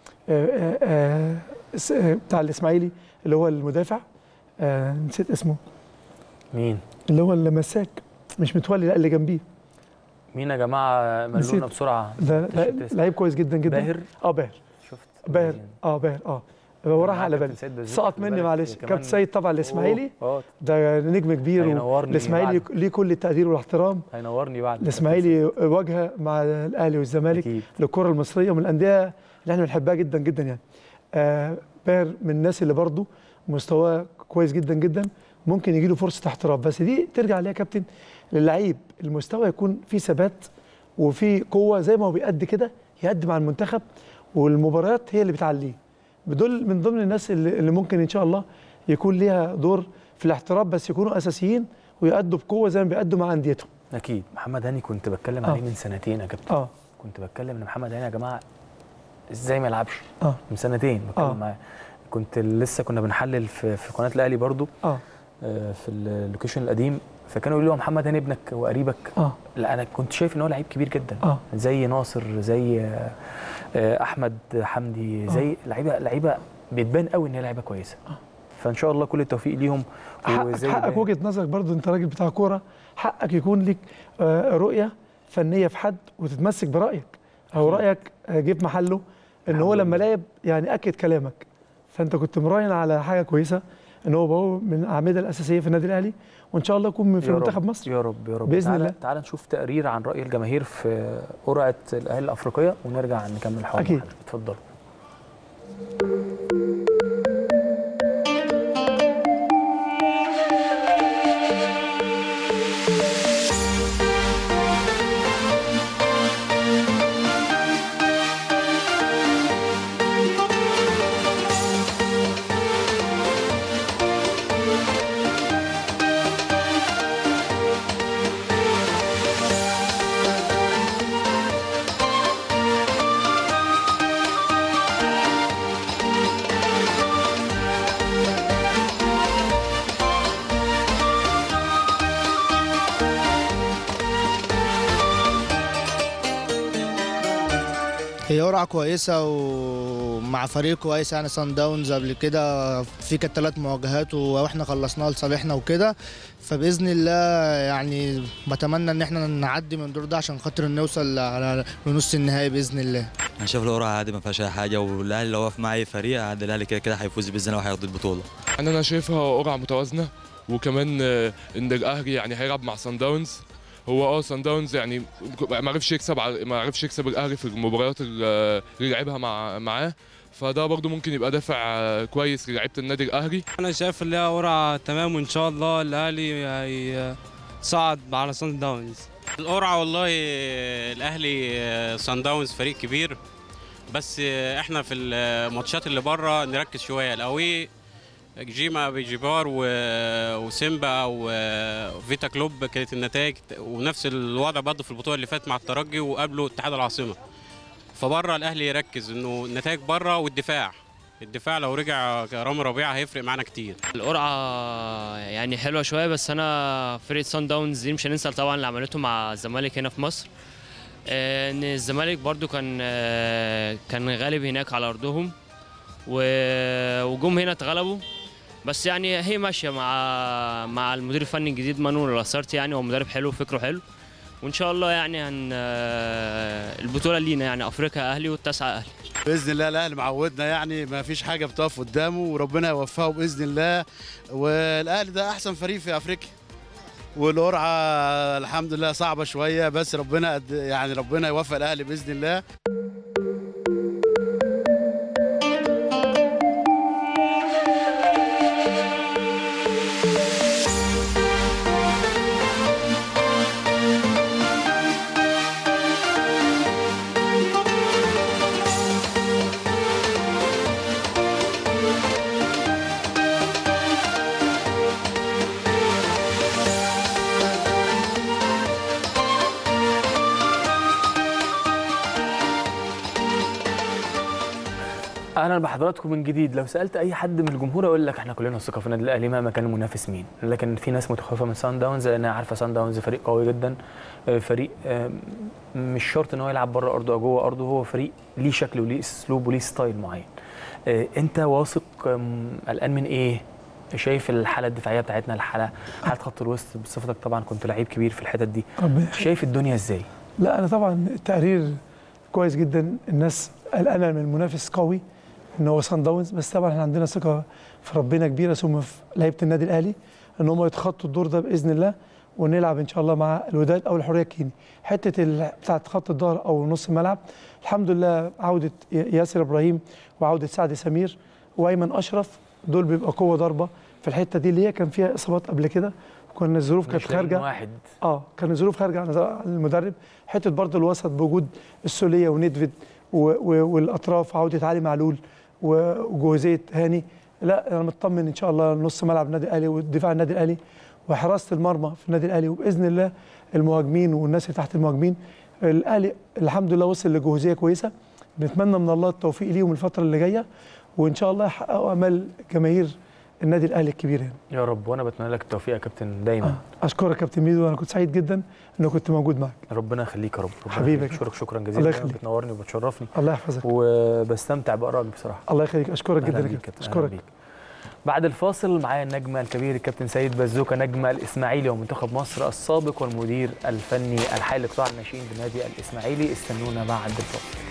بتاع الاسماعيلي اللي هو المدافع نسيت اسمه. مين؟ اللي هو اللي مساك مش متولي، لا اللي جنبيه. مين يا جماعه؟ ملونا بسرعه. ده لعيب كويس جدا جدا. باهر. باهر. شفت باهر. وراها على بالي سقط مني معلش. كابتن سيد طبعا الاسماعيلي ده نجم كبير، الاسماعيلي ليه كل التقدير والاحترام. هينورني بعد. الاسماعيلي واجهه مع الاهلي والزمالك للكره المصريه ومن الانديه اللي احنا بنحبها جدا جدا يعني. باهر من الناس اللي برضه مستواه كويس جدا جدا، ممكن يجي له فرصه احتراف. بس دي ترجع ليها كابتن للعيب المستوى يكون في ثبات وفي قوه زي ما هو بيأدي كده يقدم مع المنتخب، والمباريات هي اللي بتعليه. بدول من ضمن الناس اللي ممكن ان شاء الله يكون ليها دور في الاحتراف، بس يكونوا اساسيين ويأدوا بقوه زي ما بيأدوا مع انديتهم. اكيد. محمد هاني كنت بتكلم عليه من سنتين يا كابتن. كنت بتكلم ان محمد هاني يا جماعه ازاي ما يلعبش. من سنتين بتكلم معاه. كنا بنحلل في قناه الاهلي برضو في اللوكيشن القديم، فكانوا يقولوا له محمد هاني ابنك وقريبك. لا انا كنت شايف ان هو لعيب كبير جدا، زي ناصر، زي احمد حمدي، زي لعيبه بتبان قوي ان هي لعيبه كويسه. فان شاء الله كل التوفيق ليهم. حقك وجهه نظرك برضو، انت راجل بتاع كوره، حقك يكون لك رؤيه فنيه في حد وتتمسك برايك، او رايك جه في محله، ان هو لما لعب يعني اكد كلامك. فانت كنت مراهن على حاجه كويسه، ان هو من الاعمده الاساسيه في النادي الاهلي، وان شاء الله يكون في منتخب مصر. يا رب يا رب باذن الله. تعال نشوف تقرير عن راي الجماهير في قرعه الاهلي الافريقيه ونرجع نكمل حوارنا. اكيد. اتفضلوا. هي قرعة كويسة ومع فريق كويس يعني صن داونز. قبل كده في كانت 3 مواجهات واحنا خلصناها لصالحنا وكده، فبإذن الله يعني بتمنى ان احنا نعدي من الدور ده عشان خاطر نوصل لنص النهائي بإذن الله. انا شايف القرعة عادي ما فيهاش اي حاجة، والاهلي لو وقف مع اي فريق عادي الاهلي كده كده هيفوز بإذن الله وهياخد البطولة. انا شايفها قرعة متوازنة، وكمان ان الاهلي يعني هيلعب مع صن داونز. هو صن داونز يعني ما عرفش يكسب الاهلي في المباريات اللي لعبها معاه، فده برضو ممكن يبقى دافع كويس للعيبه النادي الاهلي. انا شايف اللي هي قرعه تمام، وان شاء الله الاهلي هيصعد على صن داونز. القرعه والله الاهلي صن داونز فريق كبير، بس احنا في الماتشات اللي بره نركز شويه. القوي جيما بيجيبار وسيمبا وفيتا كلوب كانت النتائج، ونفس الوضع برضه في البطوله اللي فاتت مع الترجي وقابله اتحاد العاصمه. فبره الاهلي يركز انه النتائج بره، والدفاع لو رجع رامي ربيعه هيفرق معانا كتير. القرعه يعني حلوه شويه، بس انا فرقه صن داونز دي مش هننسى طبعا اللي عملته مع الزمالك هنا في مصر. ان الزمالك برضو كان غالب هناك على ارضهم، وجم هنا اتغلبوا. بس يعني هي ماشيه مع المدير الفني الجديد مانويل لاسارتي، يعني هو مدرب حلو وفكره حلو، وان شاء الله يعني البطوله لينا يعني افريقيا اهلي والتاسعه اهلي باذن الله. الاهلي معودنا يعني ما فيش حاجه بتقف قدامه، وربنا يوفقه باذن الله. والاهلي ده احسن فريق في افريقيا، والقرعه الحمد لله صعبه شويه، بس ربنا يوفق الاهلي باذن الله. اهلا بحضراتكم من جديد. لو سالت اي حد من الجمهور يقول لك احنا كلنا ثقه في النادي الاهلي مهما كان المنافس مين، لكن في ناس متخوفه من صن داونز لانها عارفه صن داونز فريق قوي جدا، فريق مش شرط ان هو يلعب بره ارضه او جوه ارضه، هو فريق ليه شكل وليه اسلوب وليه ستايل معين. انت واثق قلقان من ايه؟ شايف الحاله الدفاعيه بتاعتنا، حاله خط الوسط بصفتك طبعا كنت لعيب كبير في الحتت دي، شايف الدنيا ازاي؟ لا انا طبعا التقرير كويس جدا، الناس قلقانه من منافس قوي ان هو صن داونز، بس طبعا احنا عندنا ثقه في ربنا كبيره ثم في لعيبه النادي الاهلي ان هم يتخطوا الدور ده باذن الله، ونلعب ان شاء الله مع الوداد او الحريه الكيني. حته بتاعه خط الظهر او نص الملعب الحمد لله عوده ياسر ابراهيم وعوده سعد سمير وايمن اشرف، دول بيبقى قوه ضربه في الحته دي اللي هي كان فيها اصابات قبل كده، وكان الظروف كانت خارجه كان الظروف خارجه عن المدرب. حته برضه الوسط بوجود السوليه وندفيد والاطراف، عوده علي معلول وجوزيه هاني. لا انا مطمن ان شاء الله نص ملعب النادي الاهلي ودفاع النادي الاهلي وحراسه المرمى في النادي الاهلي، وباذن الله المهاجمين والناس اللي تحت المهاجمين. الاهلي الحمد لله وصل لجوهزيه كويسه، بنتمنى من الله التوفيق ليهم الفتره اللي جايه، وان شاء الله يحققوا امال جماهير النادي الاهلي الكبير هنا. يا رب، وانا بتمنى لك التوفيق يا كابتن دايما. اشكرك يا كابتن ميدو، وانا كنت سعيد جدا ان كنت موجود معك. ربنا يخليك يا رب. حبيبي، اشكرك شكرا جزيلا. الله يخليك، بتنورني وبتشرفني. الله يحفظك، وبستمتع بارائك بصراحه. الله يخليك، اشكرك جدا يا كابتن. اشكرك. بعد الفاصل معايا النجم الكبير الكابتن سيد بزوكة، نجم الاسماعيلي ومنتخب مصر السابق والمدير الفني الحالي لقطاع الناشئين بنادي الاسماعيلي. استنونا بعد الفاصل.